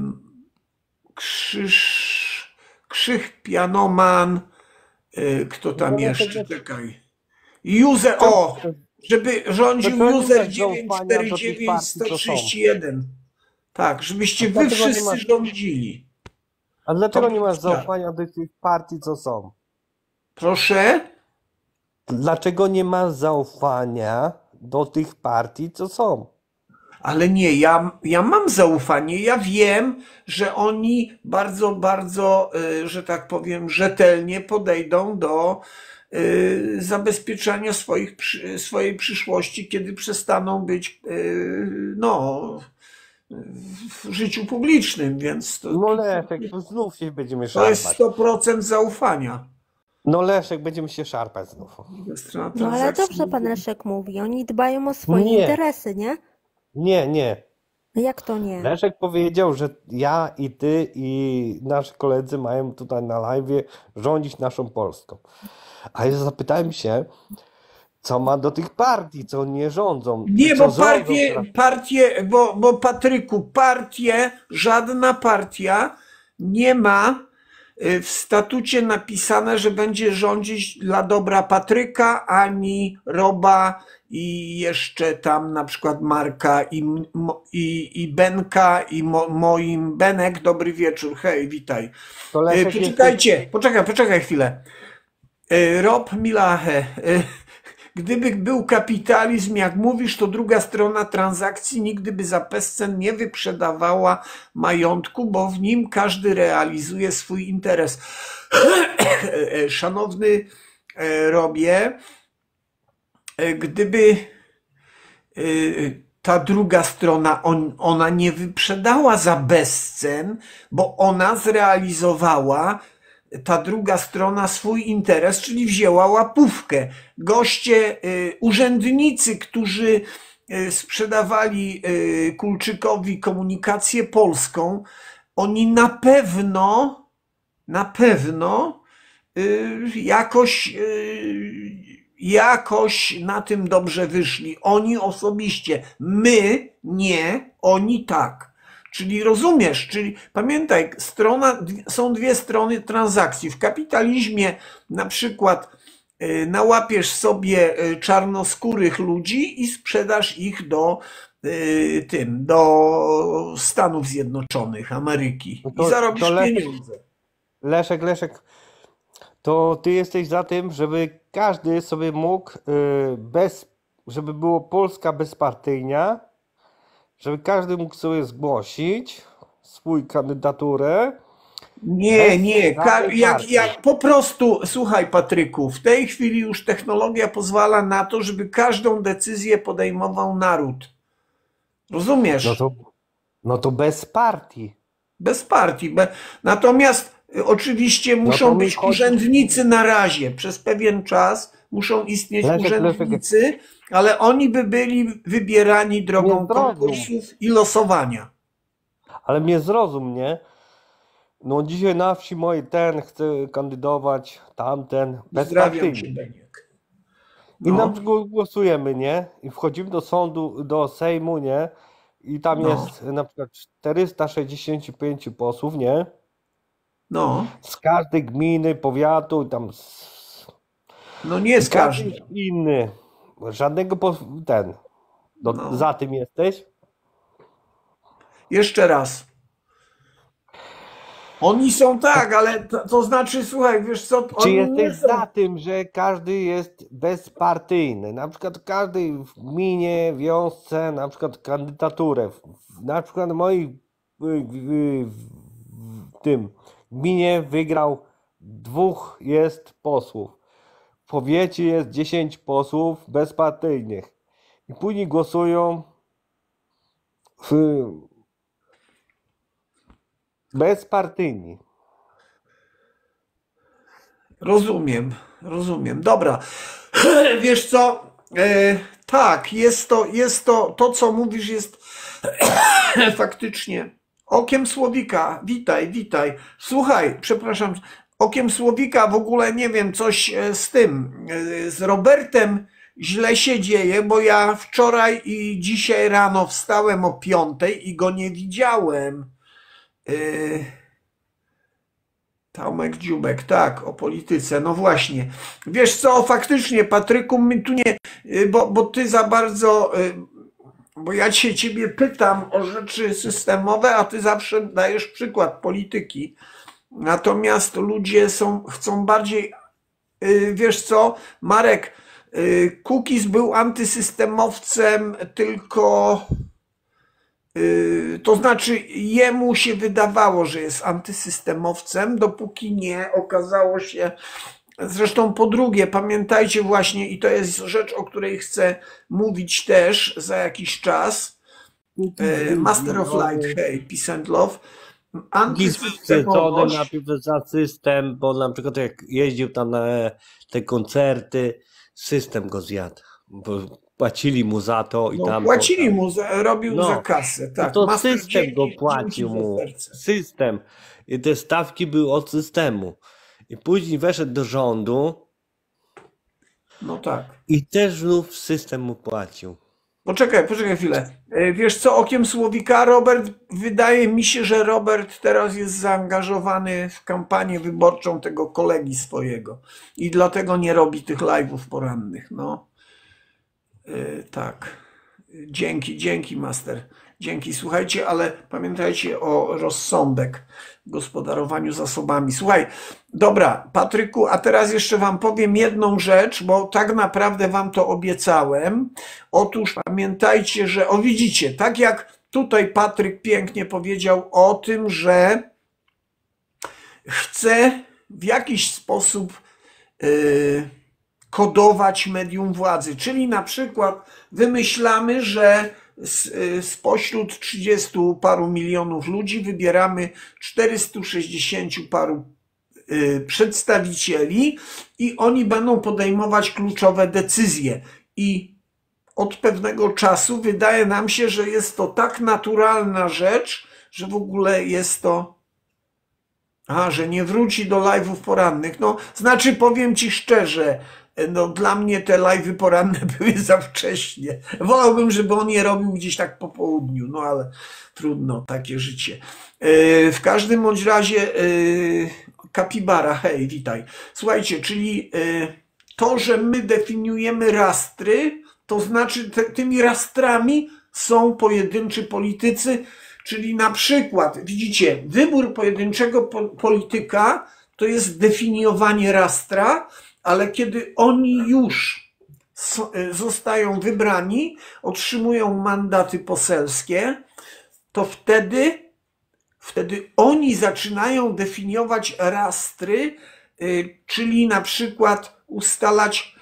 Krzych Pianoman, kto No tam to jeszcze? dlatego, Czekaj. to, Żeby to rządził czego nie user masz zaufania do tych 949 partii, co są? 131. Tak, A żebyście wy dlaczego nie wszyscy masz, rządzili. A dlaczego nie masz prawda. zaufania do tych partii, co są? Proszę? Dlaczego nie masz zaufania do tych partii, co są? Ale nie, ja mam zaufanie. Ja wiem, że oni bardzo, bardzo, że tak powiem, rzetelnie podejdą do zabezpieczania swojej przyszłości, kiedy przestaną być no, w życiu publicznym, więc No Leszek, to znów się będziemy to jest szarpać. 100% zaufania. No Leszek, będziemy się szarpać znów. Strona No ale transakcji. dobrze pan Leszek mówi, oni dbają o swoje Nie. interesy, nie? Nie. No jak to nie? Leszek powiedział, że ja i ty i nasi koledzy mają tutaj na live rządzić naszą Polską. A ja zapytałem się, co ma do tych partii, co nie rządzą. Nie, co bo rządzą teraz. bo Patryku, żadna partia nie ma w statucie napisane, że będzie rządzić dla dobra Patryka, ani Roba i jeszcze tam na przykład Marka i Benka i moim Benek. Dobry wieczór, hej, witaj. To Leszek Poczekajcie, poczekaj chwilę. Rob Milache, gdyby był kapitalizm, jak mówisz, to druga strona transakcji nigdy by za bezcen nie wyprzedawała majątku, bo w nim każdy realizuje swój interes. Szanowny Robie, gdyby ta druga strona, ona nie wyprzedała za bezcen, bo ona zrealizowała, ta druga strona, swój interes, czyli wzięła łapówkę. Goście, urzędnicy, którzy sprzedawali Kulczykowi Komunikację Polską, oni na pewno jakoś na tym dobrze wyszli. Oni osobiście, my nie, oni tak. Czyli rozumiesz, czyli pamiętaj, są dwie strony transakcji. W kapitalizmie na przykład nałapiesz sobie czarnoskórych ludzi i sprzedasz ich do Stanów Zjednoczonych Ameryki i zarobisz pieniądze. Leszek, to ty jesteś za tym, żeby każdy sobie mógł, żeby było Polska bezpartyjna, żeby każdy mógł sobie zgłosić swój kandydaturę. Nie. Jak po prostu, słuchaj Patryku, w tej chwili już technologia pozwala na to, żeby każdą decyzję podejmował naród. Rozumiesz? No to bez partii. Bez partii. Natomiast oczywiście muszą być urzędnicy na razie. Przez pewien czas muszą istnieć urzędnicy, ale oni by byli wybierani drogą konkursów i losowania. Ale mnie zrozum, nie? No dzisiaj na wsi mojej ten chce kandydować, tamten, bezpartyjny. I na przykład głosujemy, nie? I wchodzimy do sądu, do Sejmu, nie? I tam jest na przykład 465 posłów, nie? Z każdej gminy, powiatu i tam... No nie z każdej. Inny. Żadnego za tym jesteś? Jeszcze raz. Oni są tak, ale to znaczy, słuchaj, wiesz co... Czy jesteś za tym, że każdy jest bezpartyjny? Na przykład każdy w gminie, wiosce, na przykład kandydaturę. Na przykład moi w tym gminie wygrał 2 jest posłów. W powiecie jest 10 posłów bezpartyjnych. I później głosują bezpartyjni. Rozumiem. Dobra. Wiesz co? Tak, jest to, co mówisz, jest faktycznie okiem słowika. Witaj. Słuchaj, przepraszam, okiem słowika w ogóle nie wiem, coś z Robertem źle się dzieje, bo ja wczoraj i dzisiaj rano wstałem o 5:00 i go nie widziałem. Tomek Dziubek, tak, o polityce, no właśnie. Wiesz co, faktycznie, Patryku, my tu nie, bo ty za bardzo, bo ja ciebie pytam o rzeczy systemowe, a ty zawsze dajesz przykład polityki. Natomiast ludzie chcą bardziej, wiesz co, Marek, Kukiz był antysystemowcem, tylko to znaczy jemu się wydawało, że jest antysystemowcem, dopóki nie okazało się. Zresztą po drugie, pamiętajcie właśnie, i to jest rzecz, o której chcę mówić też za jakiś czas, Master of Light, hej, Peace and Love, Antysystemowość. Najpierw za system, bo na przykład jak jeździł tam na te koncerty, system go zjadł, bo płacili mu za to i tam. Płacili mu, robił za kasę, tak. To Master, system go płacił mu, system. I te stawki były od systemu. I później weszedł do rządu. No tak. I też znów system mu płacił. Poczekaj chwilę. Wiesz co, okiem słowika, Robert, wydaje mi się, że Robert teraz jest zaangażowany w kampanię wyborczą tego kolegi swojego i dlatego nie robi tych live'ów porannych. No, tak. Dzięki, Master. Dzięki. Słuchajcie, ale pamiętajcie o rozsądek w gospodarowaniu zasobami. Słuchaj, dobra, Patryku, a teraz jeszcze wam powiem jedną rzecz, bo tak naprawdę wam to obiecałem. Otóż pamiętajcie, że, widzicie, tak jak tutaj Patryk pięknie powiedział o tym, że chce w jakiś sposób kodować medium władzy, czyli na przykład wymyślamy, że spośród 30 paru milionów ludzi wybieramy 460 paru przedstawicieli i oni będą podejmować kluczowe decyzje. I od pewnego czasu wydaje nam się, że jest to tak naturalna rzecz, że w ogóle jest to... że nie wróci do live'ów porannych. No, znaczy powiem ci szczerze, no dla mnie te live'y poranne były za wcześnie. Wolałbym, żeby on je robił gdzieś tak po południu, no ale trudno, takie życie. W każdym bądź razie Kapibara, hej, witaj. Słuchajcie, czyli to, że my definiujemy rastry, to znaczy tymi rastrami są pojedynczy politycy, czyli na przykład, widzicie, wybór pojedynczego polityka to jest definiowanie rastra, ale kiedy oni już zostają wybrani, otrzymują mandaty poselskie, to wtedy oni zaczynają definiować rastry, czyli na przykład ustalać,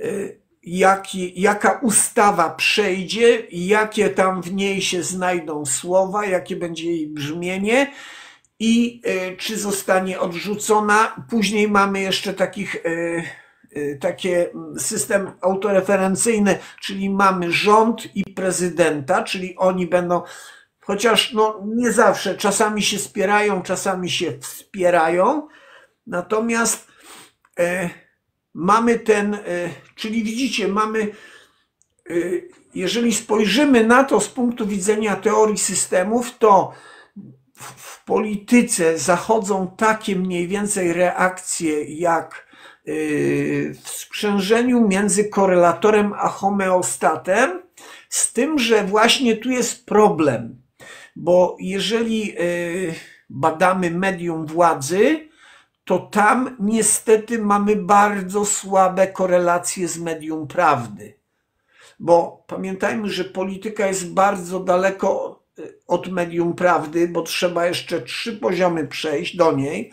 jaka ustawa przejdzie, jakie tam w niej się znajdą słowa, jakie będzie jej brzmienie i czy zostanie odrzucona. Później mamy jeszcze takie system autoreferencyjny, czyli mamy rząd i prezydenta, czyli oni będą, chociaż no nie zawsze, czasami się spierają, czasami się wspierają, natomiast mamy czyli widzicie, jeżeli spojrzymy na to z punktu widzenia teorii systemów, to w polityce zachodzą takie mniej więcej reakcje jak w sprzężeniu między korelatorem a homeostatem, z tym, że właśnie tu jest problem, bo jeżeli badamy medium władzy, to tam niestety mamy bardzo słabe korelacje z medium prawdy. Bo pamiętajmy, że polityka jest bardzo daleko od medium prawdy, bo trzeba jeszcze 3 poziomy przejść do niej.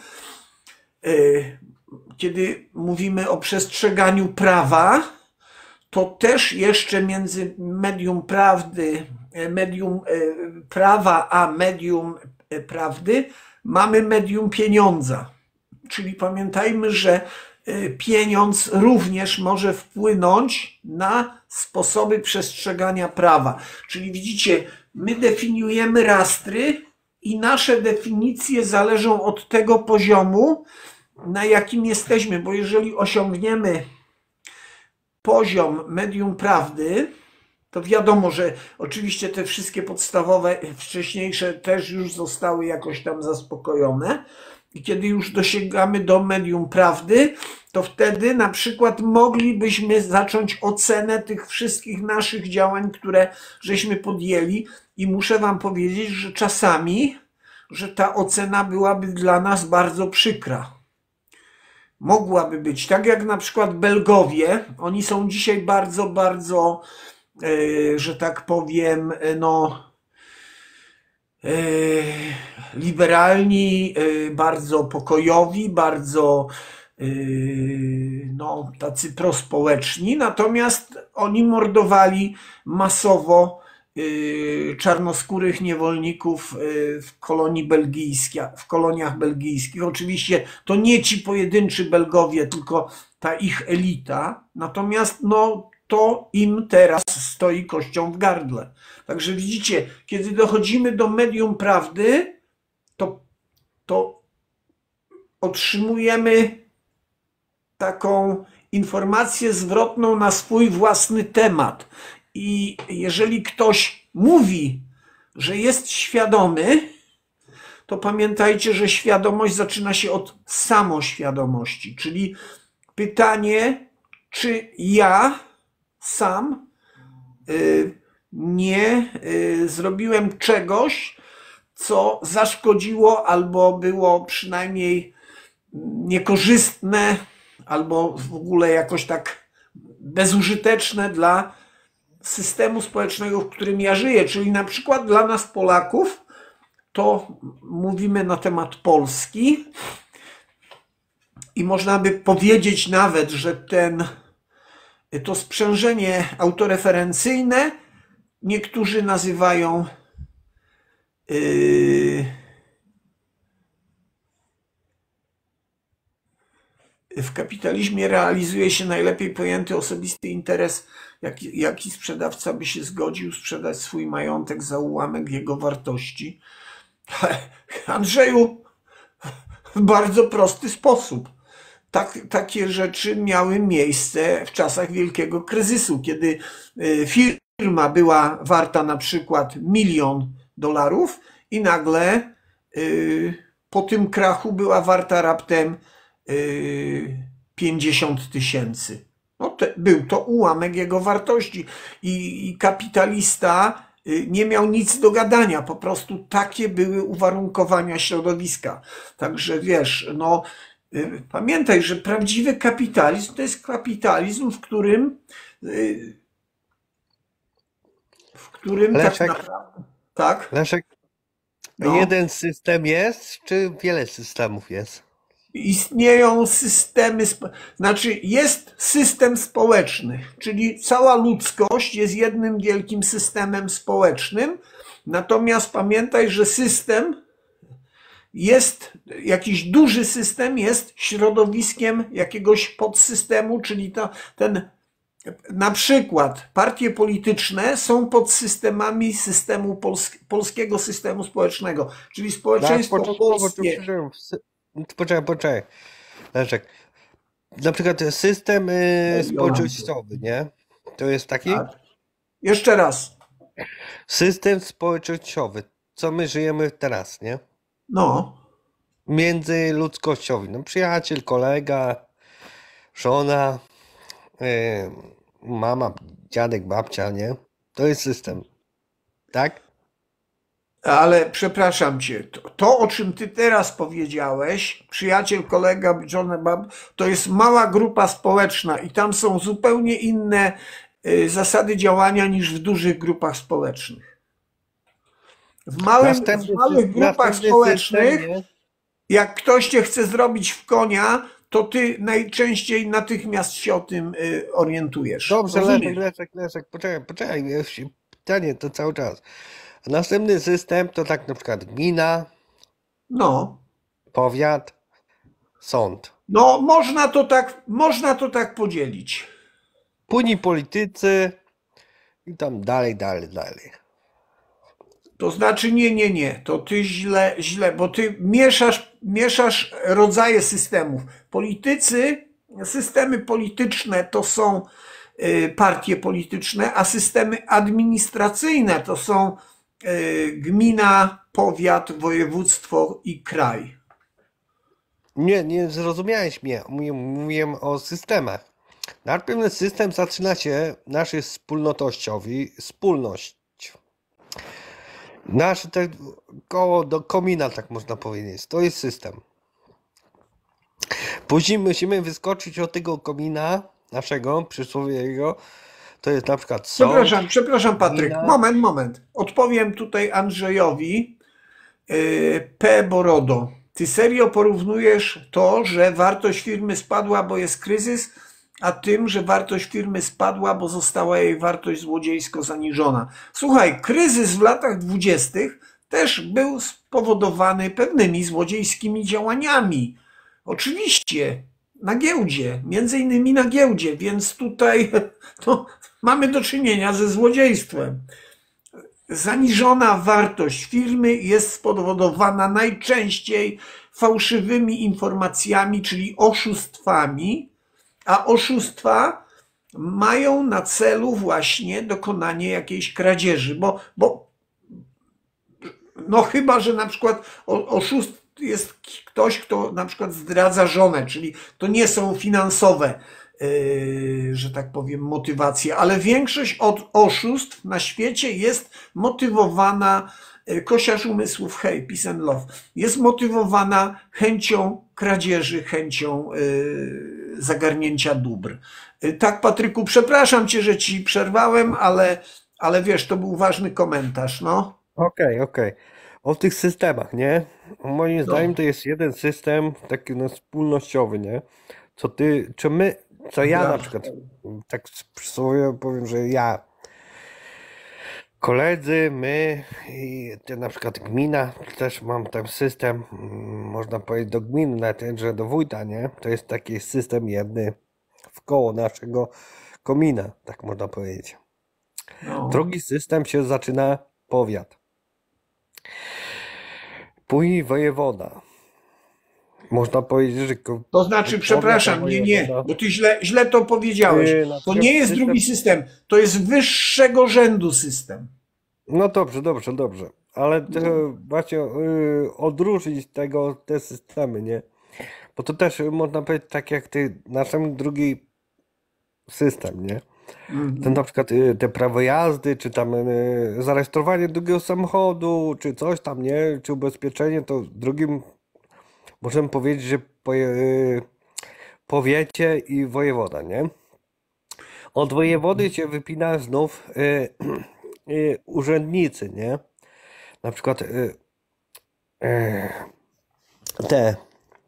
Kiedy mówimy o przestrzeganiu prawa, to też jeszcze między medium prawdy, medium prawa a medium prawdy mamy medium pieniądza. Czyli pamiętajmy, że pieniądz również może wpłynąć na sposoby przestrzegania prawa. Czyli widzicie, my definiujemy rastry i nasze definicje zależą od tego poziomu, na jakim jesteśmy, bo jeżeli osiągniemy poziom medium prawdy, to wiadomo, że oczywiście te wszystkie podstawowe, wcześniejsze też już zostały jakoś tam zaspokojone. I kiedy już dosięgamy do medium prawdy, to wtedy na przykład moglibyśmy zacząć ocenę tych wszystkich naszych działań, które żeśmy podjęli. I muszę wam powiedzieć, że czasami że ta ocena byłaby dla nas bardzo przykra. Mogłaby być, tak jak na przykład Belgowie, oni są dzisiaj bardzo, bardzo, że tak powiem, no, liberalni, bardzo pokojowi, bardzo no, tacy prospołeczni, natomiast oni mordowali masowo czarnoskórych niewolników w koloniach belgijskich. Oczywiście to nie ci pojedynczy Belgowie, tylko ta ich elita, natomiast no, to im teraz stoi kością w gardle. Także widzicie, kiedy dochodzimy do medium prawdy, to otrzymujemy taką informację zwrotną na swój własny temat. I jeżeli ktoś mówi, że jest świadomy, to pamiętajcie, że świadomość zaczyna się od samoświadomości, czyli pytanie, czy ja sam nie zrobiłem czegoś, co zaszkodziło albo było przynajmniej niekorzystne, albo w ogóle jakoś tak bezużyteczne dla systemu społecznego, w którym ja żyję. Czyli na przykład dla nas Polaków, to mówimy na temat Polski i można by powiedzieć nawet, że to sprzężenie autoreferencyjne niektórzy nazywają w kapitalizmie realizuje się najlepiej pojęty osobisty interes, jaki sprzedawca by się zgodził sprzedać swój majątek za ułamek jego wartości. Andrzeju, w bardzo prosty sposób. Takie rzeczy miały miejsce w czasach wielkiego kryzysu, kiedy firma była warta na przykład $1 000 000 i nagle po tym krachu była warta raptem 50 000. No był to ułamek jego wartości i kapitalista nie miał nic do gadania, po prostu takie były uwarunkowania środowiska. Także wiesz, no pamiętaj, że prawdziwy kapitalizm to jest kapitalizm, w którym Leszek, tak naprawdę... Tak? Leszek, No. jeden system jest, czy wiele systemów jest? Istnieją systemy, znaczy jest system społeczny, czyli cała ludzkość jest jednym wielkim systemem społecznym, natomiast pamiętaj, że system jest, jakiś duży system jest środowiskiem jakiegoś podsystemu, czyli na przykład partie polityczne są podsystemami systemu polskiego systemu społecznego, czyli społeczeństwo polskie. Poczekaj. Leszek, na przykład system społecznościowy, nie? To jest taki? Tak. Jeszcze raz. System społecznościowy, co my żyjemy teraz, nie? No. Międzyludzkościowy. No, przyjaciel, kolega, żona, mama, dziadek, babcia, nie? To jest system. Tak? Ale przepraszam cię, to o czym ty teraz powiedziałeś, przyjaciel, kolega, żona, to jest mała grupa społeczna i tam są zupełnie inne zasady działania niż w dużych grupach społecznych. W małych grupach społecznych, jak ktoś cię chce zrobić w konia, to ty najczęściej natychmiast się o tym orientujesz. Dobrze, Leszek, poczekaj, pytanie to cały czas. Następny system to tak na przykład gmina, no, powiat, sąd. No, można to tak podzielić. Później politycy i tam dalej. To znaczy nie, to ty źle, bo ty mieszasz rodzaje systemów. Systemy polityczne to są partie polityczne, a systemy administracyjne to są gmina, powiat, województwo i kraj. Nie zrozumiałeś mnie. Mówiłem o systemach. Najpierw system zaczyna się nasz jest wspólnotościowy, wspólność. Nasze te koło do komina, tak można powiedzieć. To jest system. Później musimy wyskoczyć od tego komina naszego, przysłowiowego. To jest na przykład sąd, Przepraszam, Patryk. gmina. Moment. Odpowiem tutaj Andrzejowi. P. Borodo. Ty serio porównujesz to, że wartość firmy spadła, bo jest kryzys, a tym, że wartość firmy spadła, bo została jej wartość złodziejsko zaniżona. Słuchaj, kryzys w latach 20. też był spowodowany pewnymi złodziejskimi działaniami. Oczywiście, na giełdzie, między innymi na giełdzie, więc tutaj no, mamy do czynienia ze złodziejstwem. Zaniżona wartość firmy jest spowodowana najczęściej fałszywymi informacjami, czyli oszustwami, a oszustwa mają na celu właśnie dokonanie jakiejś kradzieży, bo no chyba, że na przykład oszust jest ktoś, kto na przykład zdradza żonę, czyli to nie są finansowe, że tak powiem, motywacje, ale większość od oszustw na świecie jest motywowana, kosiarz umysłów, hej, peace and love, jest motywowana chęcią kradzieży, chęcią zagarnięcia dóbr. Tak, Patryku, przepraszam cię, że ci przerwałem, ale wiesz, to był ważny komentarz, no. Okej. O tych systemach, nie? Moim No, zdaniem to jest jeden system taki no, wspólnościowy, nie? Co ja na brawo. przykład, tak przysłowiowo powiem, że ja, koledzy, my i ty na przykład gmina, też mam ten system, można powiedzieć do gminy, nawet że do wójta, nie? To jest taki system jedny w koło naszego komina, tak można powiedzieć. No. Drugi system się zaczyna powiat. Później wojewoda. Można powiedzieć, że To znaczy, powiat, a przepraszam, nie, wojewoda. bo ty źle to powiedziałeś. Na To przykład nie jest drugi system, to jest wyższego rzędu system. No dobrze. Ale to No. właśnie odróżnić te systemy, nie? Bo to też można powiedzieć tak jak naszym drugi system, nie? Ten na przykład te prawo jazdy, czy tam zarejestrowanie drugiego samochodu, czy coś tam, nie? Czy ubezpieczenie, to drugim możemy powiedzieć, że powiecie i wojewoda, nie? Od wojewody się wypina znów urzędnicy, nie? Na przykład te.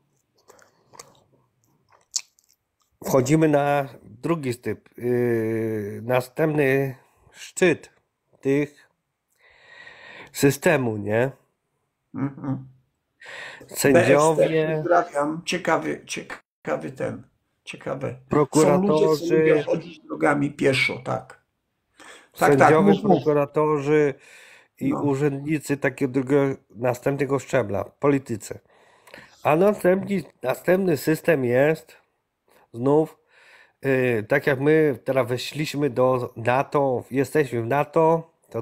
Wchodzimy na drugi typ, następny szczyt tych systemu, nie? Mhm. BST, Sędziowie, pozdrawiam. Ciekawe. Są ludzie, co prokuratorzy, lubią chodzić drogami pieszo, tak. Tak, sędziowie, mów. prokuratorzy i No. urzędnicy takiego następnego szczebla, politycy. A następny system jest znów, tak jak my teraz weszliśmy do NATO, jesteśmy w NATO, to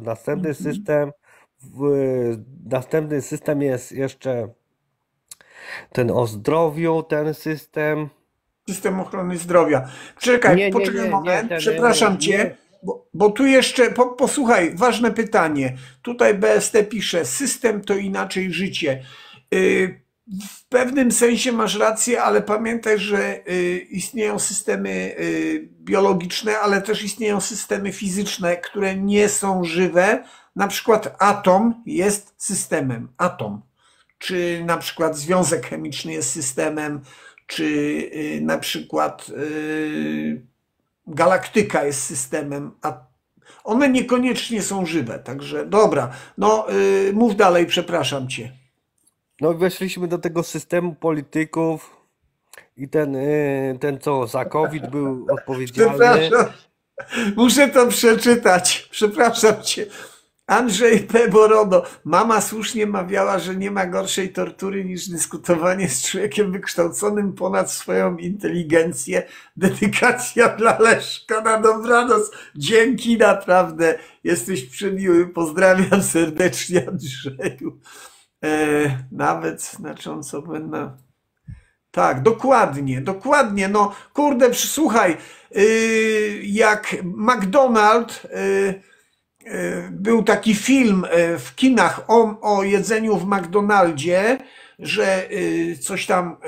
następny system jest jeszcze ten o zdrowiu, ten system. System ochrony zdrowia. Poczekaj moment, przepraszam cię, bo tu jeszcze, posłuchaj, ważne pytanie. Tutaj BST pisze, system to inaczej życie. W pewnym sensie masz rację, ale pamiętaj, że istnieją systemy biologiczne, ale też istnieją systemy fizyczne, które nie są żywe. Na przykład atom jest systemem, atom. Czy na przykład związek chemiczny jest systemem, czy na przykład galaktyka jest systemem, a one niekoniecznie są żywe. Także dobra, no mów dalej, przepraszam cię. No i weszliśmy do tego systemu polityków i ten co za COVID był odpowiedzialny. Przepraszam, muszę to przeczytać. Przepraszam cię. Andrzej P. Borodo. Mama słusznie mawiała, że nie ma gorszej tortury niż dyskutowanie z człowiekiem wykształconym ponad swoją inteligencję. Dedykacja dla Leszka na dobranoc. Dzięki, naprawdę. Jesteś przemiły. Pozdrawiam serdecznie, Andrzeju. Nawet znacząco będę... Tak, dokładnie. No kurde, słuchaj, jak McDonald był taki film w kinach o jedzeniu w McDonaldzie, że coś tam,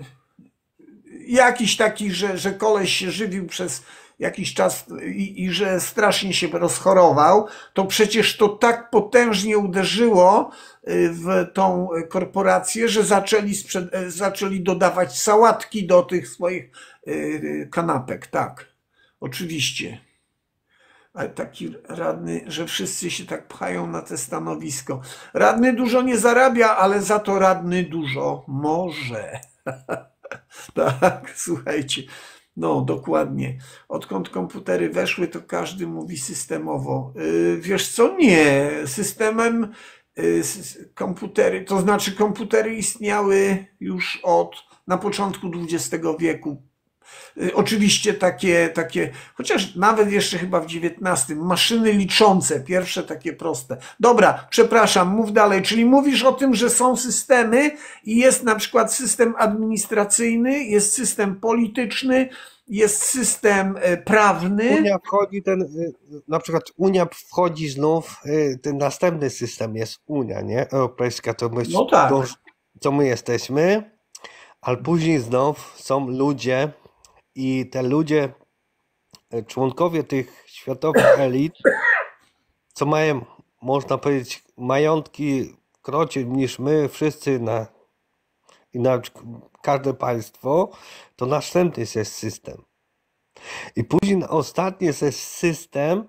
jakiś taki, że koleś się żywił przez jakiś czas i że strasznie się rozchorował, to przecież to tak potężnie uderzyło w tą korporację, że zaczęli dodawać sałatki do tych swoich kanapek. Tak, oczywiście. Ale taki radny, że wszyscy się tak pchają na te stanowisko. Radny dużo nie zarabia, ale za to radny dużo może. Tak, słuchajcie. No, dokładnie. Odkąd komputery weszły, to każdy mówi systemowo. Wiesz co? Nie. Systemem komputery, to znaczy komputery istniały już na początku XX wieku. Oczywiście takie, chociaż nawet jeszcze chyba w XIX, maszyny liczące, pierwsze takie proste. Dobra, przepraszam, mów dalej. Czyli mówisz o tym, że są systemy i jest na przykład system administracyjny, jest system polityczny, jest system prawny. Unia wchodzi na przykład Unia wchodzi znów, ten następny system jest Unia, nie? Europejska, No tak. co my jesteśmy, ale później znów są ludzie i te ludzie, członkowie tych światowych elit, co mają, można powiedzieć, majątki krocie niż my wszyscy i na każde państwo, to następny jest system. I później ostatni jest system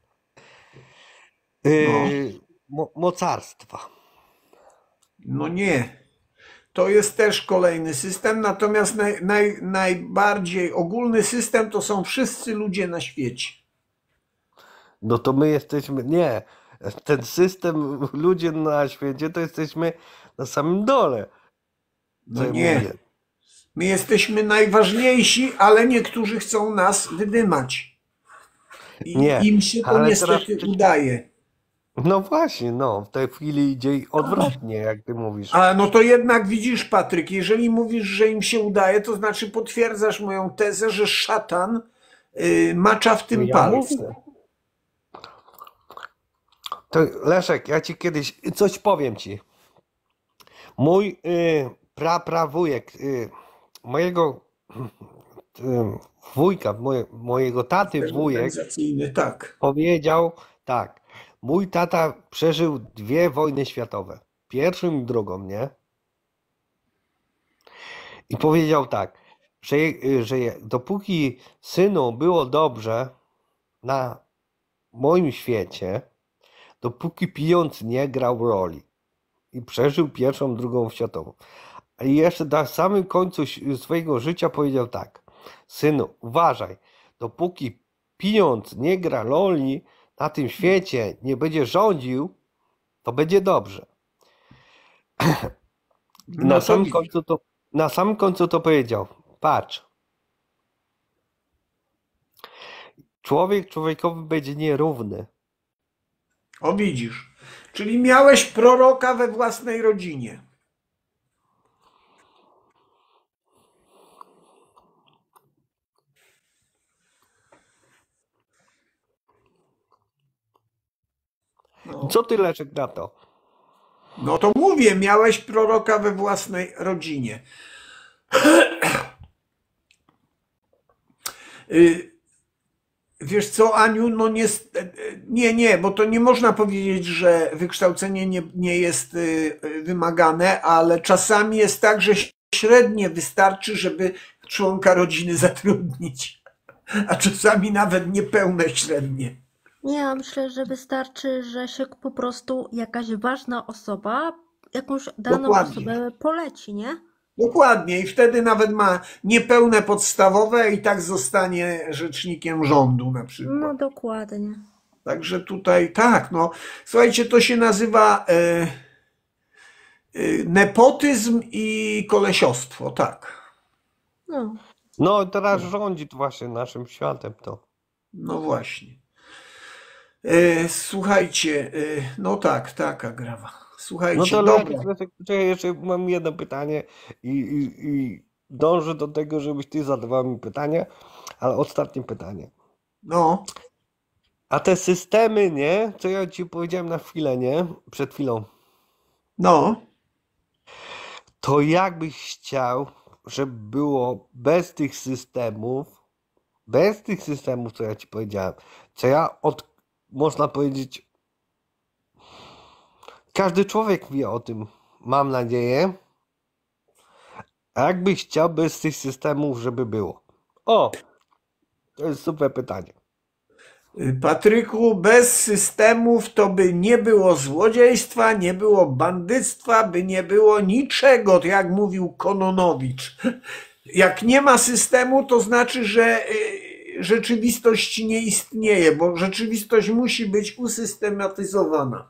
mocarstwa. No nie. To jest też kolejny system, natomiast najbardziej ogólny system to są wszyscy ludzie na świecie. No to my jesteśmy, nie, ten system ludzie na świecie to jesteśmy na samym dole. No nie. My jesteśmy najważniejsi, ale niektórzy chcą nas wydymać. I nie, im się to niestety udaje. No właśnie, no, w tej chwili idzie odwrotnie, jak ty mówisz. A no to jednak widzisz, Patryk, jeżeli mówisz, że im się udaje, to znaczy potwierdzasz moją tezę, że szatan macza w tym palce. To Leszek, ja ci kiedyś coś powiem ci. Mój praprawujek, mojego wujka, mojego taty wujek tak. powiedział tak. Mój tata przeżył 2 wojny światowe. Pierwszą i drugą, nie? I powiedział tak, że dopóki synu było dobrze na moim świecie, dopóki pieniądz nie grał roli. I przeżył pierwszą, drugą światową. I jeszcze na samym końcu swojego życia powiedział tak. Synu, uważaj, dopóki pieniądz nie gra roli na tym świecie, nie będzie rządził, to będzie dobrze. No na samym końcu to powiedział. Patrz. Człowiek człowiekowi będzie nierówny. O widzisz. Czyli miałeś proroka we własnej rodzinie. No. Co ty, Leszek, na to? No to mówię, miałeś proroka we własnej rodzinie. Wiesz co, Aniu, no nie, bo to nie można powiedzieć, że wykształcenie nie jest wymagane, ale czasami jest tak, że średnie wystarczy, żeby członka rodziny zatrudnić, a czasami nawet niepełne średnie. Ja myślę, że wystarczy, że się po prostu jakaś ważna osoba jakąś daną osobę poleci, nie? Dokładnie i wtedy nawet ma niepełne podstawowe i tak zostanie rzecznikiem rządu na przykład. No dokładnie. Także tutaj tak, no słuchajcie, to się nazywa nepotyzm i kolesiostwo, tak. No teraz rządzi właśnie naszym światem to. No właśnie. Słuchajcie, no tak, taka grawa. Słuchajcie, no to dobra. Czekaj, jeszcze mam jedno pytanie i dążę do tego, żebyś ty zadawał mi pytanie, ale ostatnie pytanie. No. A te systemy, nie? Co ja ci powiedziałem na chwilę, nie? Przed chwilą. No, To jakbyś chciał, żeby było bez tych systemów, co ja ci powiedziałem, co ja można powiedzieć, każdy człowiek wie o tym, mam nadzieję, a jakbyś chciał bez tych systemów, żeby było? O, to jest super pytanie. Patryku, bez systemów to by nie było złodziejstwa, nie było bandyctwa, by nie było niczego, jak mówił Kononowicz. Jak nie ma systemu, to znaczy, że rzeczywistość nie istnieje, bo rzeczywistość musi być usystematyzowana.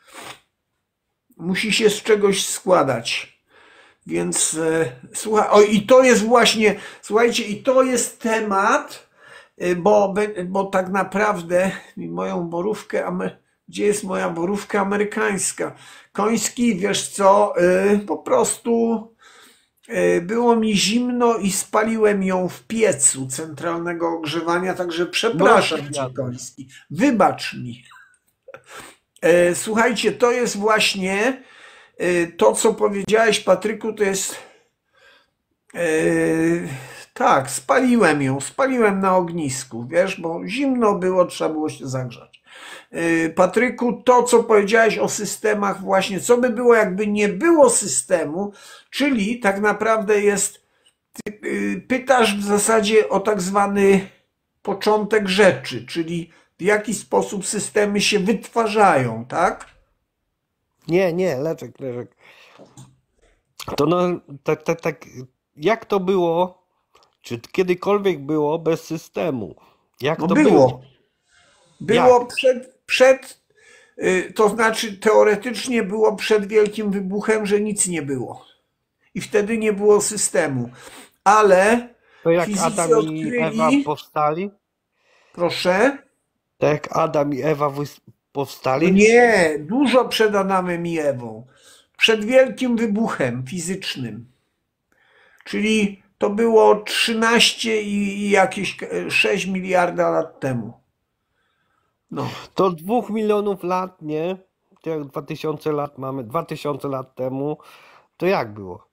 Musi się z czegoś składać. Więc słuchaj, i to jest właśnie, słuchajcie, i to jest temat, bo tak naprawdę moją borówkę, gdzie jest moja borówka amerykańska? Koński, wiesz co, po prostu było mi zimno i spaliłem ją w piecu centralnego ogrzewania, także przepraszam cię, Koński. Wybacz mi. Słuchajcie, to jest właśnie to, co powiedziałeś, Patryku, to jest tak, spaliłem na ognisku, wiesz, bo zimno było, trzeba było się zagrzać. Patryku, to, co powiedziałeś o systemach właśnie, co by było, jakby nie było systemu, czyli tak naprawdę pytasz w zasadzie o tak zwany początek rzeczy, czyli w jaki sposób systemy się wytwarzają, tak? Nie, Leszek. To no, tak, jak to było, czy kiedykolwiek było bez systemu? Jak No to było. Było Jak? to znaczy teoretycznie było przed Wielkim Wybuchem, że nic nie było. I wtedy nie było systemu. Ale To jak fizycy Adam i odkryli... Ewa powstali? Proszę? To jak Adam i Ewa No powstali? nie, dużo przed Adamem i Ewą. Przed Wielkim Wybuchem fizycznym. Czyli to było 13 i jakieś 6 miliarda lat temu. No. To 2 milionów lat, nie? To jak 2000 lat mamy, 2000 lat temu, to jak było?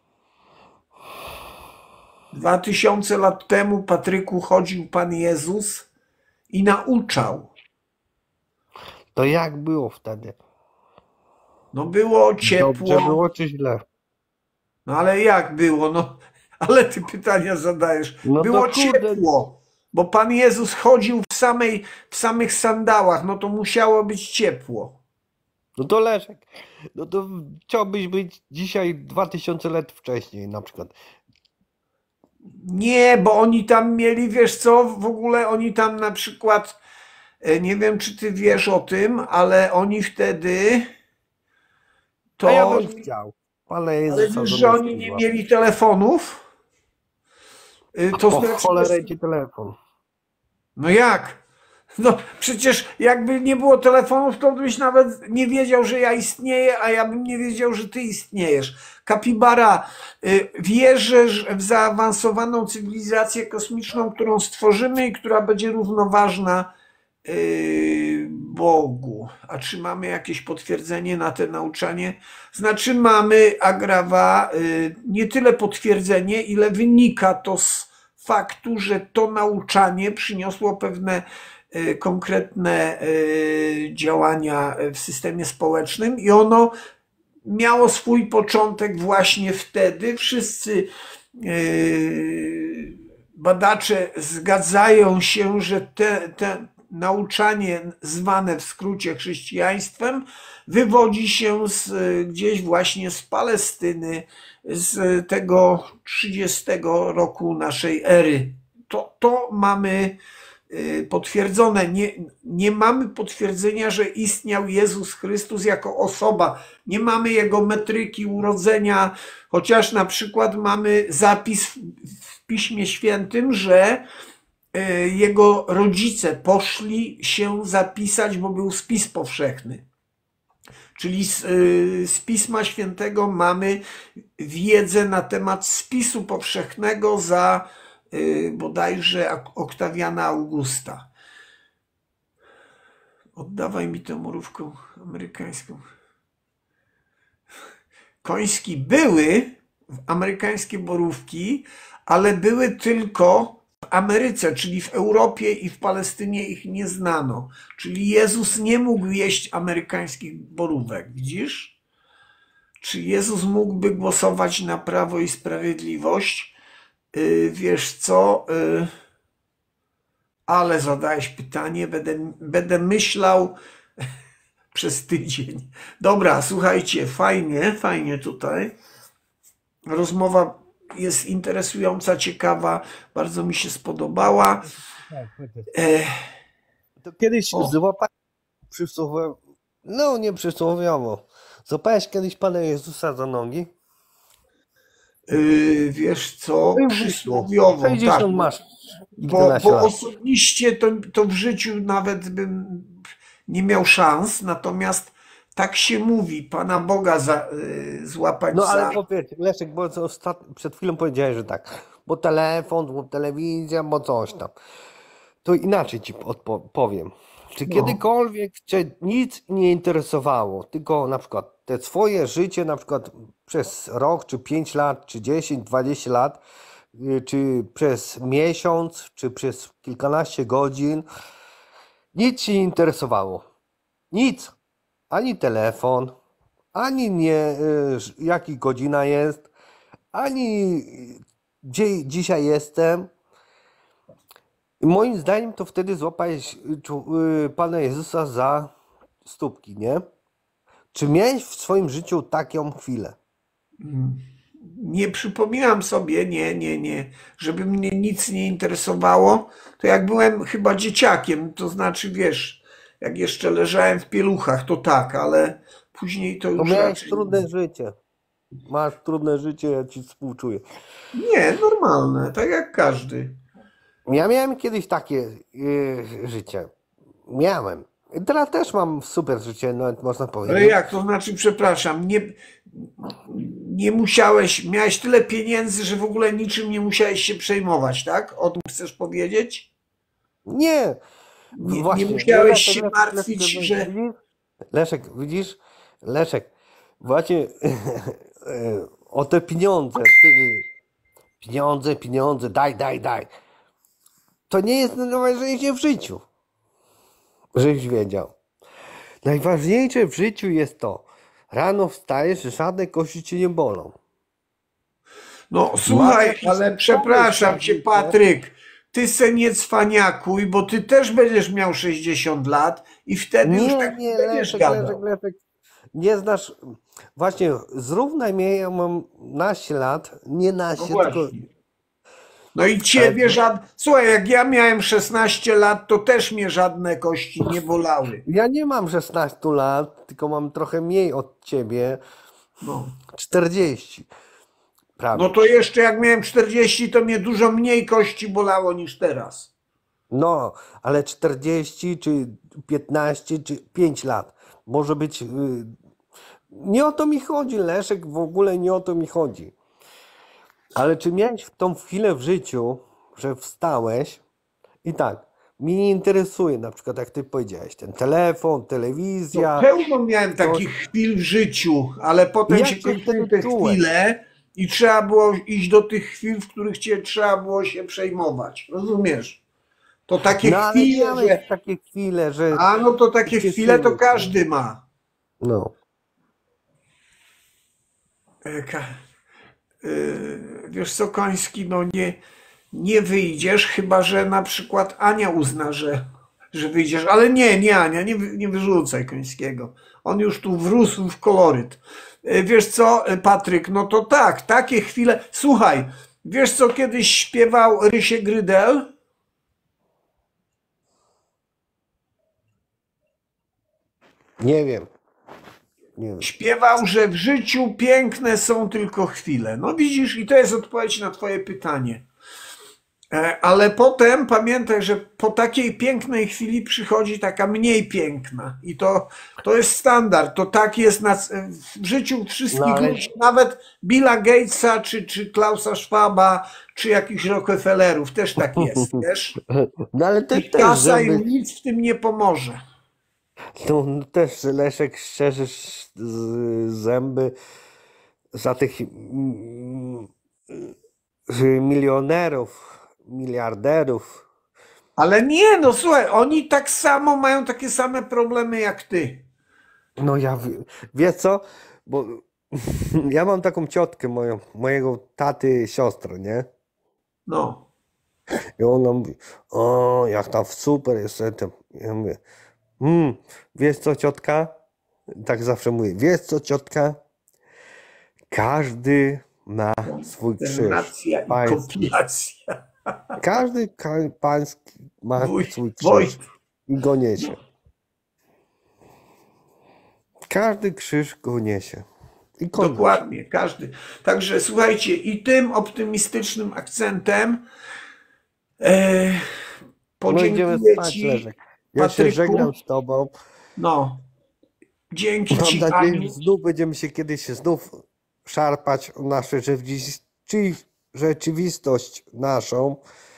2000 lat temu, Patryku, chodził Pan Jezus i nauczał. To jak było wtedy? No było ciepło. Dobrze było czy źle? No ale jak było? No, ale ty pytania zadajesz. No to Było kurde. ciepło, bo Pan Jezus chodził w samych sandałach, no to musiało być ciepło. No to Leszek, no to chciałbyś być dzisiaj 2000 lat wcześniej na przykład. Nie, bo oni tam mieli, wiesz co, w ogóle oni tam na przykład, nie wiem czy ty wiesz o tym, ale oni wtedy A ja to... bym chciał. Pana Ale Jezusa wiesz, do że nóżki oni nie złapać. mieli telefonów? To Po znaczy, cholerę ci telefon. no jak? No przecież jakby nie było telefonów, to byś nawet nie wiedział, że ja istnieję, a ja bym nie wiedział, że ty istniejesz. Kapibara, wierzysz w zaawansowaną cywilizację kosmiczną, którą stworzymy i która będzie równoważna Bogu. A czy mamy jakieś potwierdzenie na to nauczanie? Znaczy mamy, Agrawa, nie tyle potwierdzenie, ile wynika to z faktu, że to nauczanie przyniosło pewne konkretne działania w systemie społecznym i ono miało swój początek właśnie wtedy. Wszyscy badacze zgadzają się, że te nauczanie zwane w skrócie chrześcijaństwem wywodzi się gdzieś właśnie z Palestyny, z tego 30 roku naszej ery. To mamy potwierdzone. Nie mamy potwierdzenia, że istniał Jezus Chrystus jako osoba. Nie mamy jego metryki urodzenia, chociaż na przykład mamy zapis w Piśmie Świętym, że jego rodzice poszli się zapisać, bo był spis powszechny. Czyli z Pisma Świętego mamy wiedzę na temat spisu powszechnego za bodajże Oktawiana Augusta. Oddawaj mi tę mrówkę amerykańską. Koński były amerykańskie borówki, ale były tylko w Ameryce, czyli w Europie i w Palestynie ich nie znano. Czyli Jezus nie mógł jeść amerykańskich borówek, widzisz? Czy Jezus mógłby głosować na Prawo i Sprawiedliwość? Wiesz co? Ale zadałeś pytanie, będę myślał przez tydzień. Dobra, słuchajcie, fajnie tutaj. Rozmowa jest interesująca, ciekawa, bardzo mi się spodobała. To kiedyś O. złapałeś przysłowiowo, no nie przysłowiowo, złapałeś kiedyś Pana Jezusa za nogi? Wiesz co, No i przysłowiowo, 60 tak, masz i bo 12 lat. osobiście to w życiu nawet bym nie miał szans, natomiast tak się mówi, Pana Boga złapać No za... ale powiedz, Leszek, bo przed chwilą powiedziałeś, że tak, bo telefon, bo telewizja, bo coś tam. To inaczej ci powiem. Czy No. kiedykolwiek cię nic nie interesowało, tylko na przykład te swoje życie, na przykład przez rok, czy 5 lat, czy 10, 20 lat, czy przez miesiąc, czy przez kilkanaście godzin, nic cię nie interesowało. Nic. Ani telefon, ani nie, jaki godzina jest, ani gdzie dzisiaj jestem. I moim zdaniem to wtedy złapałeś Pana Jezusa za stópki, nie? Czy miałeś w swoim życiu taką chwilę? Nie przypominam sobie, nie, żeby mnie nic nie interesowało. To jak byłem chyba dzieciakiem, to znaczy wiesz, jak jeszcze leżałem w pieluchach, to tak, ale później to To już miałeś raczej trudne życie. Masz trudne życie, ja ci współczuję. nie, normalne, tak jak każdy. Ja miałem kiedyś takie życie. Miałem. I teraz też mam super życie, nawet można Ale powiedzieć. jak, to znaczy, przepraszam, nie musiałeś, miałeś tyle pieniędzy, że w ogóle niczym nie musiałeś się przejmować, tak? O tym chcesz powiedzieć? Nie, Nie właśnie. musiałeś się martwić, że... Leszek, widzisz? Leszek, właśnie o te pieniądze. Pieniądze, daj. To nie jest najważniejsze w życiu, żebyś wiedział. Najważniejsze w życiu jest to, rano wstajesz, żadne kości cię nie bolą. No słuchaj, jakiś ale przepraszam pomysł cię, na Patryk, ty se nie cwaniakuj, bo ty też będziesz miał 60 lat i wtedy już tak nie będziesz gadał. Leszek, nie znasz, właśnie zrównaj mnie, ja mam naście lat, nie No naście, tylko właśnie. No i ciebie żadne... Słuchaj, jak ja miałem 16 lat, to też mnie żadne kości nie bolały. ja nie mam 16 lat, tylko mam trochę mniej od ciebie, No. 40. Prawie. No to jeszcze jak miałem 40, to mnie dużo mniej kości bolało niż teraz. No, ale 40 czy 15 czy 5 lat. Może być. Nie o to mi chodzi, Leszek, w ogóle nie o to mi chodzi. Ale czy miałeś tą chwilę w życiu, że wstałeś i tak, mnie nie interesuje, na przykład jak ty powiedziałeś, ten telefon, No, telewizja. pełno miałem takich chwil w życiu, ale potem Jak się się kończyły wtedy te czułeś? chwile i trzeba było iść do tych chwil, w których trzeba było się przejmować. Rozumiesz? To takie No ale chwile, miałeś że... takie chwile, że. A no to takie się chwile to cieszyłeś. każdy ma. No. Wiesz co, Koński, no nie wyjdziesz, chyba że na przykład Ania uzna, że wyjdziesz. Ale nie Ania, nie wyrzucaj Końskiego. On już tu wrósł w koloryt. Wiesz co, Patryk, no to tak, takie chwile. Słuchaj, wiesz co kiedyś śpiewał Rysie Grydel? Nie wiem. Nie wiem. Śpiewał, że w życiu piękne są tylko chwile. No widzisz, i to jest odpowiedź na twoje pytanie. Ale potem pamiętaj, że po takiej pięknej chwili przychodzi taka mniej piękna. I to jest standard. To tak jest w życiu wszystkich No ale- ludzi, nawet Billa Gatesa, czy Klausa Schwaba, czy jakichś Rockefellerów. Też tak jest, wiesz? No ale ty I też, kasa żeby. im nic w tym nie pomoże. No też Leszek szczerze zęby za tych milionerów, miliarderów. Ale nie, no słuchaj, oni tak samo mają takie same problemy jak ty. No wiesz co? Bo ja mam taką ciotkę mojego taty siostrę, nie? No, I ona mówi, o, jak tam super jestem. Ja mówię, wiesz co, ciotka? Tak zawsze mówię, wiesz co, ciotka? Każdy ma swój krzyż konsternacja i pański. kompilacja. Każdy pański ma swój krzyż Wojt, i go niesie. Każdy krzyż go niesie. I koniec. dokładnie, każdy. Także słuchajcie, i tym optymistycznym akcentem No idziemy podziękuję spać, ci, Leszek. Ja się Patryku. żegnam z tobą. No, dzięki Mam ci, nadzieję, Aniu. że znów będziemy się kiedyś szarpać o naszą rzeczywistość naszą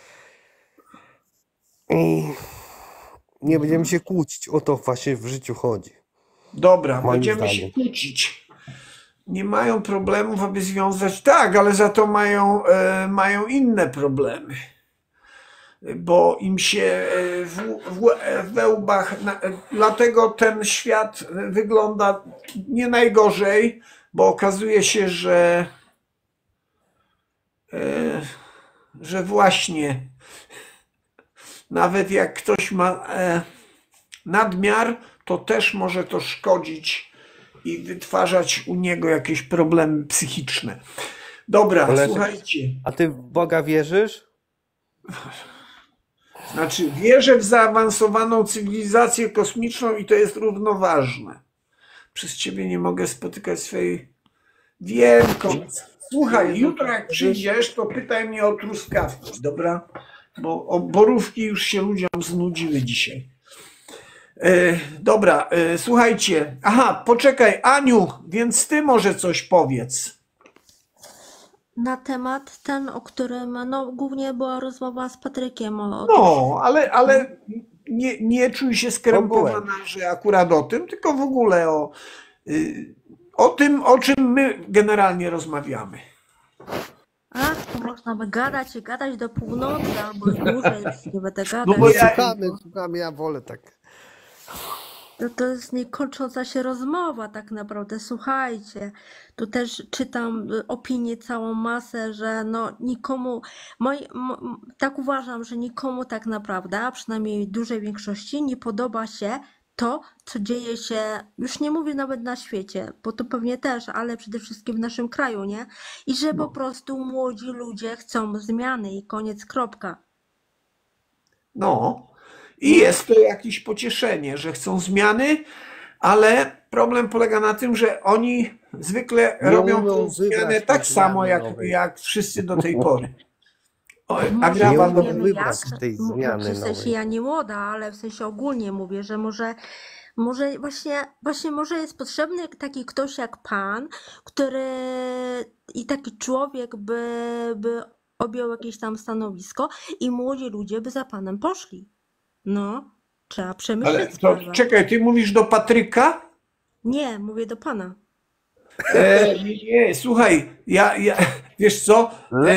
i nie będziemy się kłócić. O to właśnie w życiu chodzi. Dobra, Moim będziemy się zdaniem. kłócić. Nie mają problemów, aby związać. Tak, ale za to mają inne problemy. Bo im się we łbach. Dlatego ten świat wygląda nie najgorzej, bo okazuje się, że właśnie nawet jak ktoś ma nadmiar, to też może to szkodzić i wytwarzać u niego jakieś problemy psychiczne. Dobra, Leszek, słuchajcie. a ty w Boga wierzysz? Znaczy, wierzę w zaawansowaną cywilizację kosmiczną i to jest równoważne. Przez ciebie nie mogę spotykać swojej wielką. Słuchaj, jutro jak przyjdziesz, to pytaj mnie o truskawki, dobra? Bo o borówki już się ludziom znudziły dzisiaj. Dobra, słuchajcie. Aha, poczekaj, Aniu, więc ty może coś powiedz. Na temat ten, o którym no, głównie była rozmowa z Patrykiem. No, ale nie czuj się skrępowana, że akurat o tym, tylko w ogóle o tym, o czym my generalnie rozmawiamy. Ach, to można by gadać i gadać do północy albo dłużej, już nie będę gadać. No bo ja- Słuchamy, ja wolę tak. To jest niekończąca się rozmowa tak naprawdę. Słuchajcie, tu też czytam opinię całą masę, że no nikomu, tak uważam, że nikomu tak naprawdę, a przynajmniej dużej większości, nie podoba się to, co dzieje się, już nie mówię nawet na świecie, bo to pewnie też, ale przede wszystkim w naszym kraju, nie? I że po prostu młodzi ludzie chcą zmiany i koniec, kropka. No, i jest to jakieś pocieszenie, że chcą zmiany, ale problem polega na tym, że oni zwykle Nie robią umią tą zmianę wybrać tak tej samo, zmiany jak, nowej. jak wszyscy do tej pory. Może Agrawa, nie nie umiem wiemy wybrać jak, tej zmiany w sensie nowej. ja nie młoda, ale w sensie ogólnie mówię, że może właśnie może jest potrzebny taki ktoś jak pan, który i taki człowiek by objął jakieś tam stanowisko i młodzi ludzie by za panem poszli. No, trzeba ale przemyśleć to, sprawę. czekaj, ty mówisz do Patryka? Nie, mówię do pana. Nie, słuchaj, wiesz co,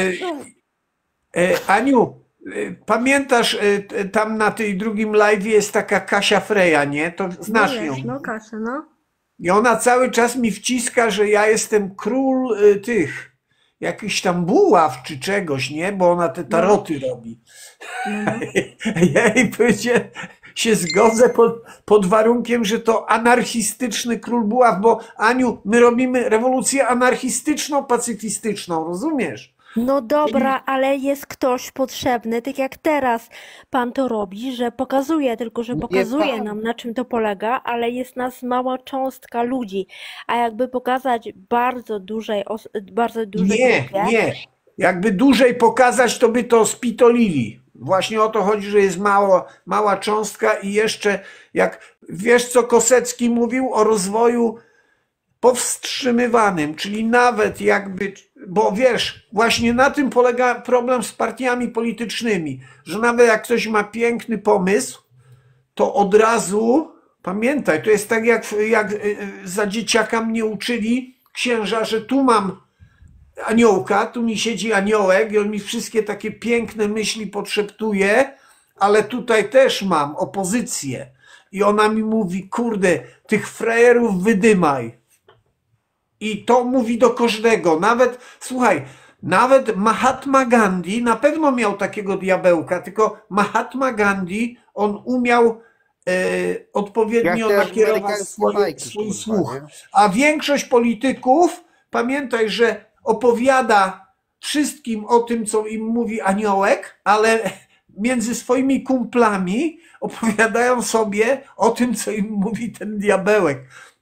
Aniu, pamiętasz, tam na tej drugim live jest taka Kasia Freja, nie? To znasz No ją. jest, no Kasia, no. I ona cały czas mi wciska, że ja jestem król tych, jakichś tam buław czy czegoś, nie? Bo ona te taroty robi. No. Ja jej powiedziałem, się zgodzę pod warunkiem, że to anarchistyczny król buław, bo Aniu, my robimy rewolucję anarchistyczną, pacyfistyczną, rozumiesz? No dobra, ale jest ktoś potrzebny, tak jak teraz pan to robi, że pokazuje, tylko że pokazuje pan. nam, na czym to polega, ale jest nas mała cząstka ludzi, a jakby pokazać bardzo dużej grupie, Nie. Jakby dłużej pokazać, to by to spitolili. Właśnie o to chodzi, że jest mała cząstka i jeszcze, jak wiesz, co Kosecki mówił o rozwoju powstrzymywanym, czyli nawet jakby, bo wiesz, właśnie na tym polega problem z partiami politycznymi, że nawet jak ktoś ma piękny pomysł, to od razu Pamiętaj, to jest tak jak za dzieciaka mnie uczyli księża, że tu mam aniołka, tu mi siedzi aniołek i on mi wszystkie takie piękne myśli podszeptuje, ale tutaj też mam opozycję. I ona mi mówi, kurde, tych frajerów wydymaj. I to mówi do każdego. Nawet, słuchaj, nawet Mahatma Gandhi na pewno miał takiego diabełka, tylko Mahatma Gandhi, on umiał odpowiednio Jak te nakierować amerykańskie bajki, swój kurwa, słuch. nie? A większość polityków, pamiętaj, że opowiada wszystkim o tym, co im mówi aniołek, ale między swoimi kumplami opowiadają sobie o tym, co im mówi ten diabełek.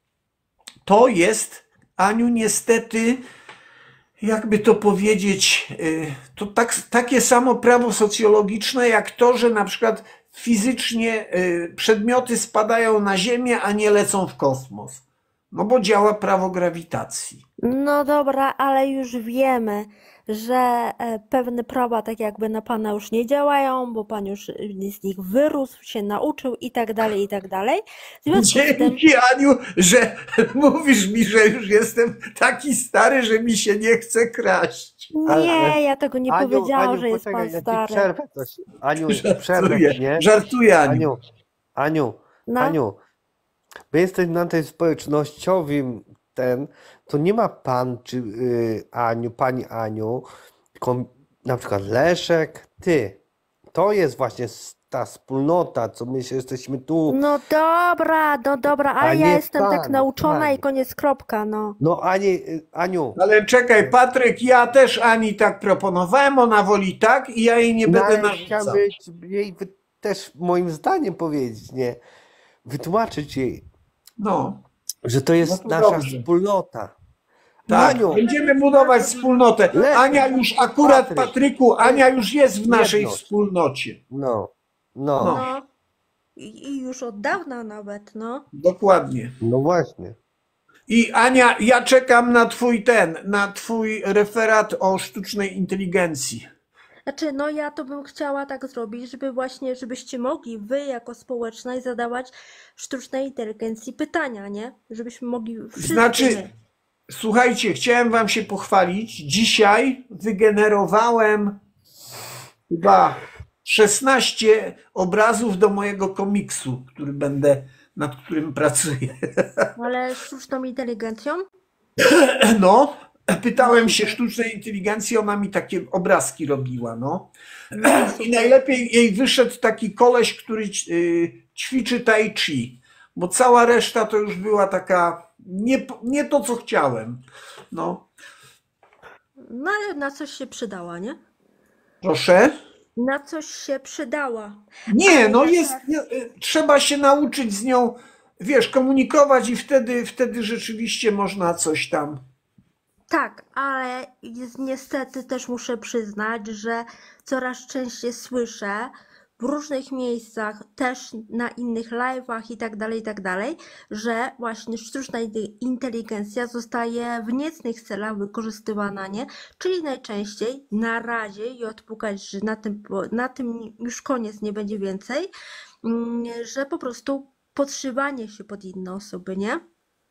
To jest, Aniu, niestety, jakby to powiedzieć, to takie samo prawo socjologiczne, jak to, że na przykład fizycznie przedmioty spadają na Ziemię, a nie lecą w kosmos. No bo działa prawo grawitacji. No dobra, ale już wiemy, że pewne prawa tak jakby na pana już nie działają, bo pan już z nich wyrósł, się nauczył i tak dalej, i tak dalej. W związku z tym, Dzięki, Aniu, że mówisz mi, że już jestem taki stary, że mi się nie chce kraść. nie, ja tego nie powiedziałam, Aniu, że jest poczekaj, pan ja ci stary. przerwę coś. Aniu, przerwę, Żartuję, nie? żartuję, Aniu. Aniu, No. Aniu, my jesteśmy na tej społecznościowym to nie ma pan czy Aniu, pani Aniu, tylko na przykład Leszek, ty. To jest właśnie ta wspólnota, co my się jesteśmy tu. No dobra, A ale ja nie jestem tak pan, nauczona pani. i koniec, kropka, no. No Aniu, Ale czekaj, Patryk, ja też Ani tak proponowałem, ona woli tak i ja jej nie no będę ale narzucał. chciałbym jej też moim zdaniem powiedzieć, nie? Wytłumaczyć jej, No, że to jest No to nasza dobrze. wspólnota. tak, Aniu, będziemy budować wspólnotę. Leszek, Ania już akurat, Patryk, Patryku, Ania już jest w naszej jedność. wspólnocie. no, No. I już od dawna nawet, no. Dokładnie. no właśnie. I Ania, ja czekam na twój referat o sztucznej inteligencji. Znaczy, no ja to bym chciała tak zrobić, żeby właśnie, żebyście mogli wy jako społeczność zadawać sztucznej inteligencji pytania, nie? Żebyśmy mogli wszyscy Znaczy, słuchajcie, chciałem wam się pochwalić. Dzisiaj wygenerowałem chyba 16 obrazów do mojego komiksu, nad którym pracuję. Ale sztuczną inteligencją? No, pytałem się sztucznej inteligencji, ona mi takie obrazki robiła, no. I najlepiej jej wyszedł taki koleś, który ćwiczy tai chi, bo cała reszta to już była taka, nie to, co chciałem. No, No ale na coś się przydała, nie? proszę. Na coś się przydała. Nie, no trzeba się nauczyć z nią, wiesz, komunikować i wtedy rzeczywiście można coś tam. Tak, ale niestety też muszę przyznać, że coraz częściej słyszę w różnych miejscach, też na innych live'ach i tak dalej, że właśnie sztuczna inteligencja zostaje w niecnych celach wykorzystywana, nie? Czyli najczęściej na razie i odpukać, że na tym już koniec, nie będzie więcej, że po prostu podszywanie się pod inne osoby, nie?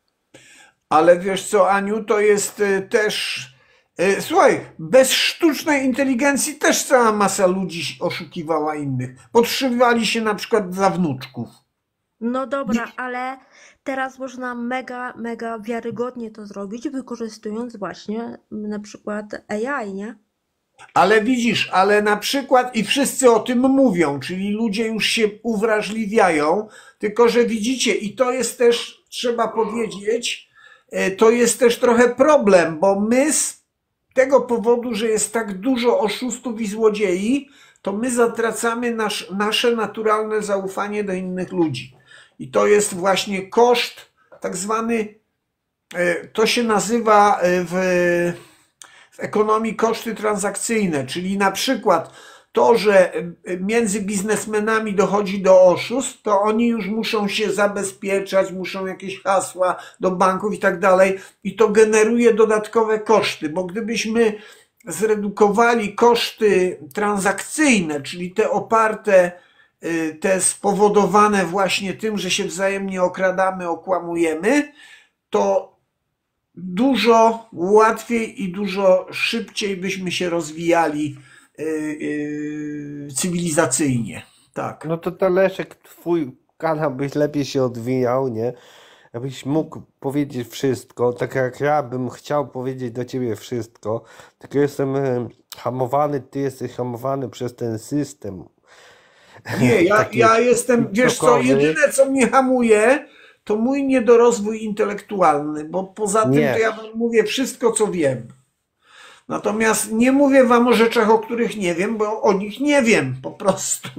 Ale wiesz co, Aniu, to jest też. Słuchaj, bez sztucznej inteligencji też cała masa ludzi oszukiwała innych. Podszywali się na przykład dla wnuczków. No dobra, ale teraz można mega wiarygodnie to zrobić, wykorzystując właśnie na przykład AI, nie? Ale widzisz, ale na przykład i wszyscy o tym mówią, czyli ludzie już się uwrażliwiają, tylko że widzicie, i to jest też, trzeba powiedzieć, to jest też trochę problem, bo my z tego powodu, że jest tak dużo oszustów i złodziei, to my zatracamy nasze naturalne zaufanie do innych ludzi. I to jest właśnie koszt, tak zwany, to się nazywa w ekonomii koszty transakcyjne, czyli na przykład to, że między biznesmenami dochodzi do oszustw, to oni już muszą się zabezpieczać, muszą jakieś hasła do banków i tak dalej i to generuje dodatkowe koszty, bo gdybyśmy zredukowali koszty transakcyjne, czyli te oparte te spowodowane właśnie tym, że się wzajemnie okradamy, okłamujemy, to dużo łatwiej i dużo szybciej byśmy się rozwijali cywilizacyjnie. Tak. No to Leszek, twój kanał byś lepiej się odwijał, nie? Abyś mógł powiedzieć wszystko, tak jak ja bym chciał powiedzieć do ciebie wszystko, tylko jestem hamowany, ty jesteś hamowany przez ten system. Nie, Taki ja jestem, wiesz co, TikTokowy. jedyne co mnie hamuje, to mój niedorozwój intelektualny, bo poza tym Nie. to ja wam mówię wszystko, co wiem. Natomiast nie mówię wam o rzeczach, o których nie wiem, bo o nich nie wiem po prostu.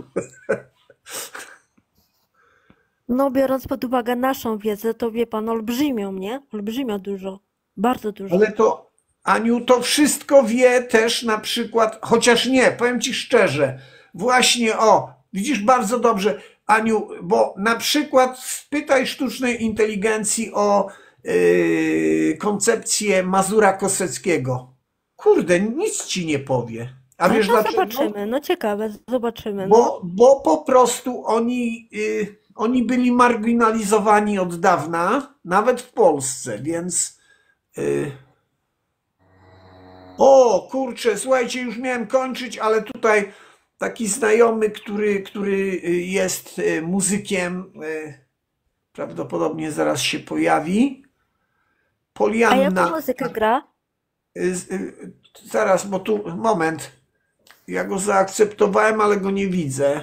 No, biorąc pod uwagę naszą wiedzę, to wie pan, olbrzymią, nie? Olbrzymio dużo. Bardzo dużo. Ale to, Aniu, to wszystko wie też na przykład, chociaż nie, powiem ci szczerze, właśnie widzisz bardzo dobrze, Aniu, bo na przykład spytaj sztucznej inteligencji o koncepcję Mazura Koseckiego. Kurde, nic ci nie powie. A No wiesz to dlaczego? zobaczymy, no ciekawe, zobaczymy. No. Bo po prostu oni byli marginalizowani od dawna, nawet w Polsce, więc... O, kurczę, słuchajcie, już miałem kończyć, ale tutaj taki znajomy, który jest muzykiem, prawdopodobnie zaraz się pojawi. A Polianna. jaką muzykę gra? Zaraz, bo tu, moment. Ja go zaakceptowałem, ale go nie widzę.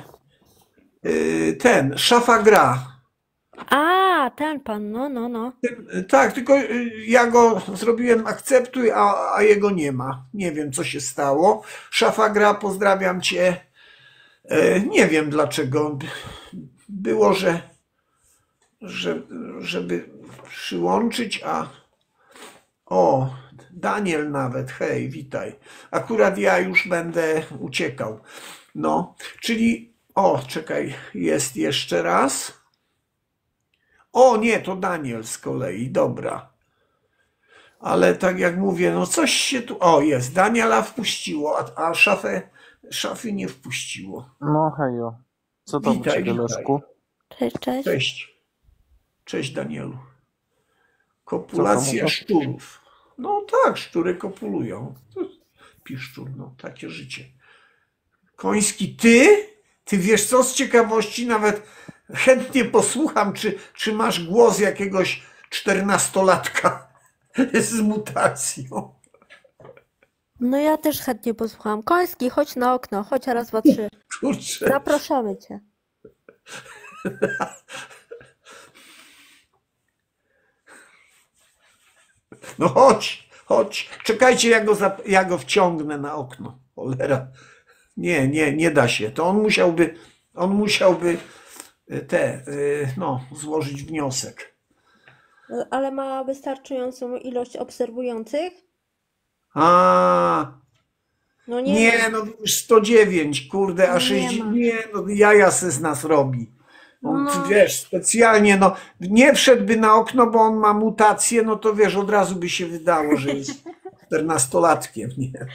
Szafa Gra. A, ten pan, no. Tak, tylko ja go zrobiłem akceptuj, a jego nie ma. Nie wiem, co się stało. Szafa Gra, pozdrawiam cię. Nie wiem dlaczego. Było, żeby przyłączyć, a... O, Daniel nawet, hej, witaj. Akurat ja już będę uciekał. No, czyli... O, czekaj, jest jeszcze raz. O nie, to Daniel z kolei, dobra. Ale tak jak mówię, no coś się tu... O, jest, Daniela wpuściło, a szafy nie wpuściło. No hejo, co tam u Witaj, ciebie, witaj. Leszku? Cześć, cześć. Cześć. Cześć, Danielu. Co tam Kopulacja u szczurów. No tak, szczury kopulują. Piszczur, no takie życie. Koński, ty wiesz co, z ciekawości nawet chętnie posłucham, czy masz głos jakiegoś 14-latka z mutacją. No ja też chętnie posłucham. Koński, chodź na okno, chodź raz, dwa, trzy. Kurczę. Zapraszamy cię. No chodź. Czekajcie, ja go wciągnę na okno. Cholera. Nie da się. To on musiałby złożyć wniosek. Ale ma wystarczającą ilość obserwujących? A, No nie nie, wiem. no już 109, kurde, a Nie 60, ma. nie, no jaja se z nas robi. On, No. wiesz, specjalnie, no, nie wszedłby na okno, bo on ma mutację, no to wiesz, od razu by się wydało, że jest 14-latkiem, nie?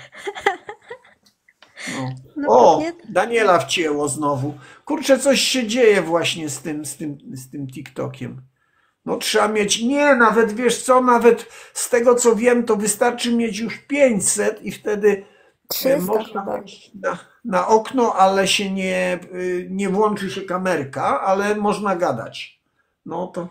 No. No O, pewnie. Daniela wcięło znowu. Kurczę, coś się dzieje właśnie z tym TikTokiem. No trzeba mieć, nie, nawet wiesz co, nawet z tego co wiem, to wystarczy mieć już 500 i wtedy 300 można chyba. wejść na okno, ale się nie włączy się kamerka, ale można gadać. No to...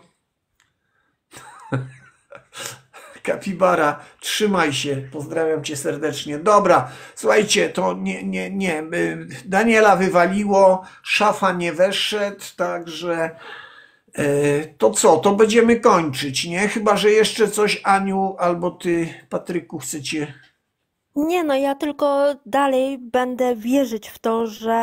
Kapibara, trzymaj się, pozdrawiam cię serdecznie. Dobra, słuchajcie, to nie. Daniela wywaliło, szafa nie weszedł, także to co, to będziemy kończyć, nie? Chyba że jeszcze coś, Aniu, albo ty, Patryku, chcecie. Nie no, ja tylko dalej będę wierzyć w to, że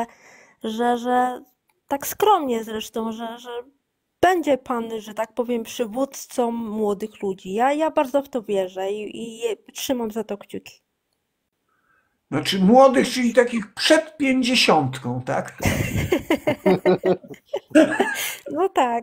tak skromnie zresztą, że będzie pan, że tak powiem, przywódcą młodych ludzi. Ja bardzo w to wierzę i trzymam za to kciuki. Znaczy młodych, czyli takich przed 50, tak? No tak.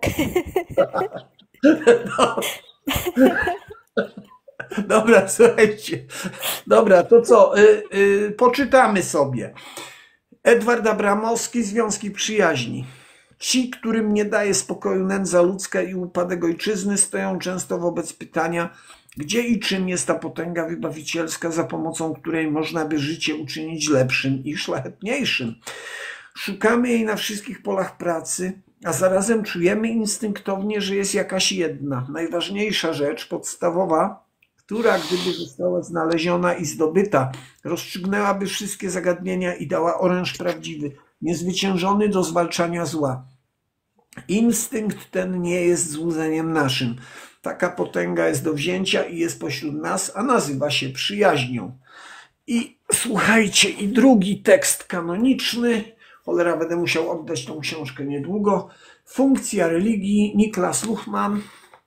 Dobra, słuchajcie. Dobra, to co? Poczytamy sobie. Edward Abramowski, Związki Przyjaźni. Ci, którym nie daje spokoju nędza ludzka i upadek ojczyzny, stoją często wobec pytania, gdzie i czym jest ta potęga wybawicielska, za pomocą której można by życie uczynić lepszym i szlachetniejszym. Szukamy jej na wszystkich polach pracy, a zarazem czujemy instynktownie, że jest jakaś jedna, najważniejsza rzecz, podstawowa, która, gdyby została znaleziona i zdobyta, rozstrzygnęłaby wszystkie zagadnienia i dała oręż prawdziwy, niezwyciężony do zwalczania zła. Instynkt ten nie jest złudzeniem naszym. Taka potęga jest do wzięcia i jest pośród nas, a nazywa się przyjaźnią. I słuchajcie, i drugi tekst kanoniczny, cholera, będę musiał oddać tą książkę niedługo, Funkcja religii, Niklas Luhmann,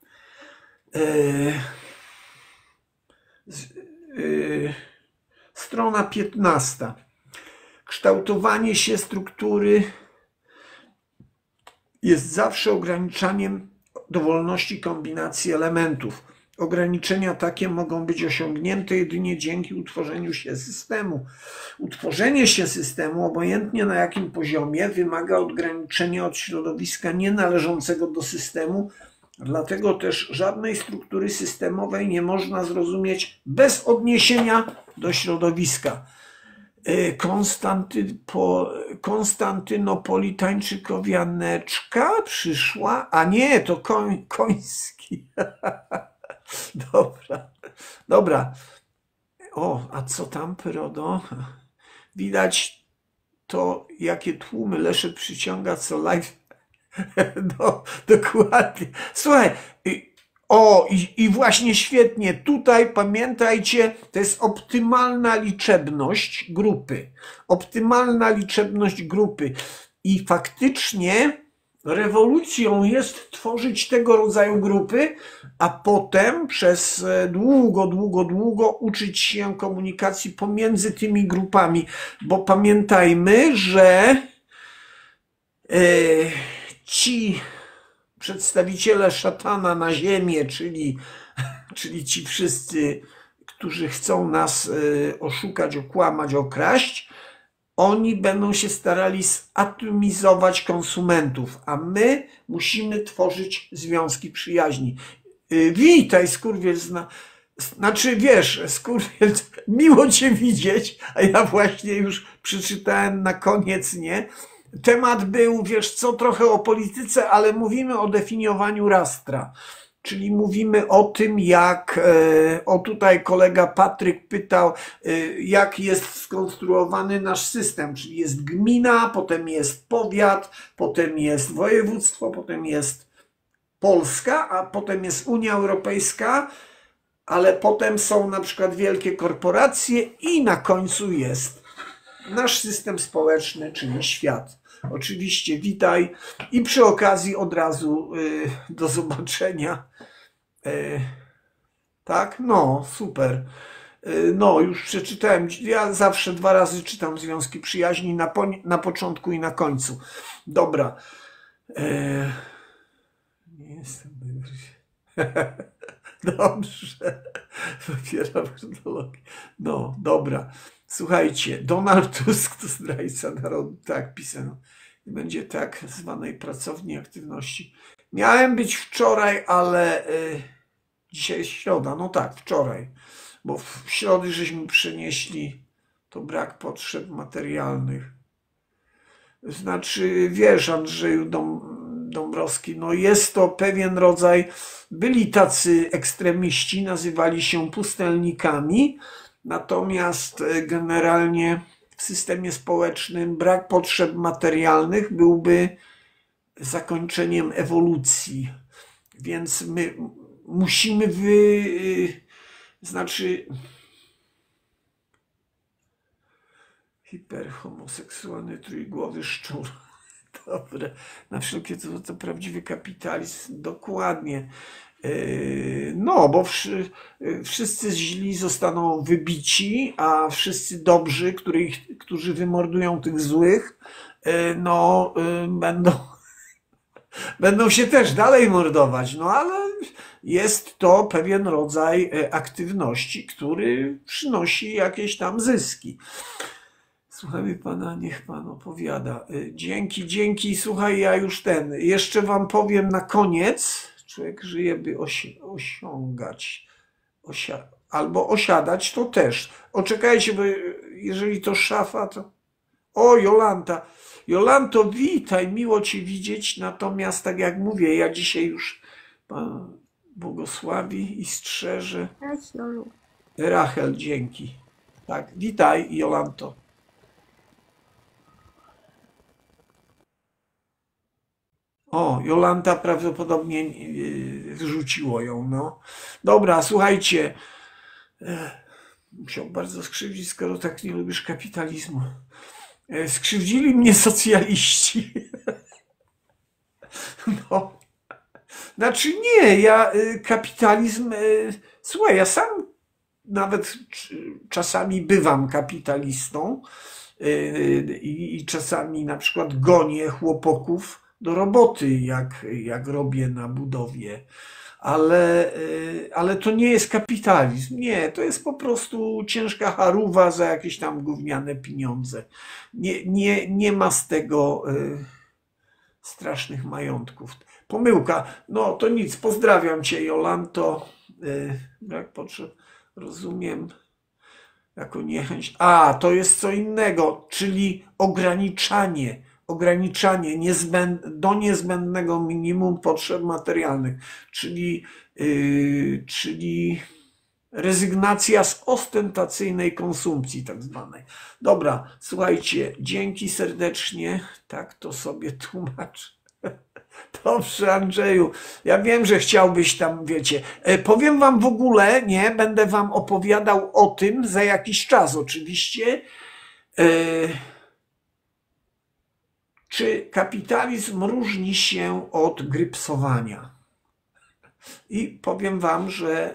strona 15. Kształtowanie się struktury jest zawsze ograniczaniem dowolności kombinacji elementów. Ograniczenia takie mogą być osiągnięte jedynie dzięki utworzeniu się systemu. Utworzenie się systemu, obojętnie na jakim poziomie, wymaga odgraniczenia od środowiska nienależącego do systemu, dlatego też żadnej struktury systemowej nie można zrozumieć bez odniesienia do środowiska. Konstantynopolitańczykowianeczka przyszła, a nie, to Koński. Dobra. O, a co tam, Pyrodo? Widać to, jakie tłumy Leszek przyciąga, co live. No, dokładnie. Słuchaj, i właśnie świetnie, tutaj pamiętajcie, to jest optymalna liczebność grupy. Optymalna liczebność grupy. I faktycznie rewolucją jest tworzyć tego rodzaju grupy, a potem przez długo uczyć się komunikacji pomiędzy tymi grupami. Bo pamiętajmy, że ci przedstawiciele szatana na ziemię, czyli ci wszyscy, którzy chcą nas oszukać, okłamać, okraść, oni będą się starali zatomizować konsumentów, a my musimy tworzyć związki przyjaźni. Witaj, skurwiel, znaczy wiesz, skurwiel, miło cię widzieć, a ja właśnie już przeczytałem na koniec, nie? Temat był, wiesz co, trochę o polityce, ale mówimy o definiowaniu rastra. Czyli mówimy o tym, jak, tutaj kolega Patryk pytał, jak jest skonstruowany nasz system. Czyli jest gmina, potem jest powiat, potem jest województwo, potem jest Polska, a potem jest Unia Europejska, ale potem są na przykład wielkie korporacje i na końcu jest nasz system społeczny, czyli świat. Oczywiście witaj i przy okazji od razu do zobaczenia. Tak? No, super. No, już przeczytałem. Ja zawsze 2 razy czytam Związki Przyjaźni na początku i na końcu. Dobra. Nie jestem dobrze. Wybieram chronologię. No, dobra. Słuchajcie, Donald Tusk to zdrajca narodu, tak pisano. Będzie tak zwanej pracowni aktywności. Miałem być wczoraj, ale dzisiaj jest środa. No tak, wczoraj, bo w środę żeśmy przenieśli, to brak potrzeb materialnych. Znaczy, wiesz, Andrzeju Dąbrowski, no jest to pewien rodzaj, byli tacy ekstremiści, nazywali się pustelnikami, natomiast generalnie w systemie społecznym brak potrzeb materialnych byłby zakończeniem ewolucji. Więc my musimy hiperhomoseksualny trójgłowy szczur. Dobre. Na wszelkie to prawdziwy kapitalizm. Dokładnie. No, bo wszyscy źli zostaną wybici, a wszyscy dobrzy, którzy wymordują tych złych, no, będą się też dalej mordować. No, ale jest to pewien rodzaj aktywności, który przynosi jakieś tam zyski. Słuchamy pana, niech pan opowiada. Dzięki. Słuchaj, ja już jeszcze wam powiem na koniec. Człowiek żyje, by osiągać. Albo osiadać, to też. Oczekajcie, bo jeżeli to szafa, to... O, Jolanta. Jolanto, witaj, miło cię widzieć. Natomiast, tak jak mówię, ja dzisiaj już pan błogosławi i strzeże. Cześć, Jolu. Rachel, dzięki. Tak, witaj, Jolanto. O, Jolanta prawdopodobnie wyrzuciło ją, no. Dobra, słuchajcie. Musiał bardzo skrzywdzić, skoro tak nie lubisz kapitalizmu. Skrzywdzili mnie socjaliści. No. Znaczy nie, kapitalizm, słuchaj, ja sam nawet czasami bywam kapitalistą i czasami na przykład gonię chłopoków do roboty, jak robię na budowie. Ale to nie jest kapitalizm. Nie, to jest po prostu ciężka charuwa za jakieś tam gówniane pieniądze. Nie ma z tego strasznych majątków. Pomyłka. No to nic, pozdrawiam cię, Jolanto. Brak potrzeb, rozumiem. Jako niechęć. A, to jest co innego, czyli ograniczanie do niezbędnego minimum potrzeb materialnych, czyli rezygnacja z ostentacyjnej konsumpcji tak zwanej. Dobra, słuchajcie, dzięki serdecznie, tak to sobie tłumaczę. Dobrze, Andrzeju, ja wiem, że chciałbyś tam, wiecie, powiem wam w ogóle, nie, będę wam opowiadał o tym za jakiś czas oczywiście, czy kapitalizm różni się od grypsowania. I powiem wam, że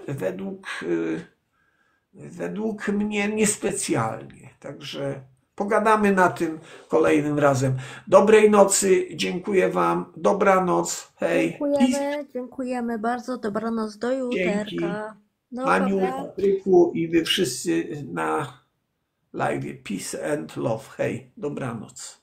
według mnie niespecjalnie. Także pogadamy na tym kolejnym razem. Dobrej nocy, dziękuję wam. Dobranoc, hej. Dziękujemy bardzo. Dobranoc do Dzięki. juterka. No, Aniu, dobra. Patryku i wy wszyscy na live. Peace and love. Hej, dobranoc.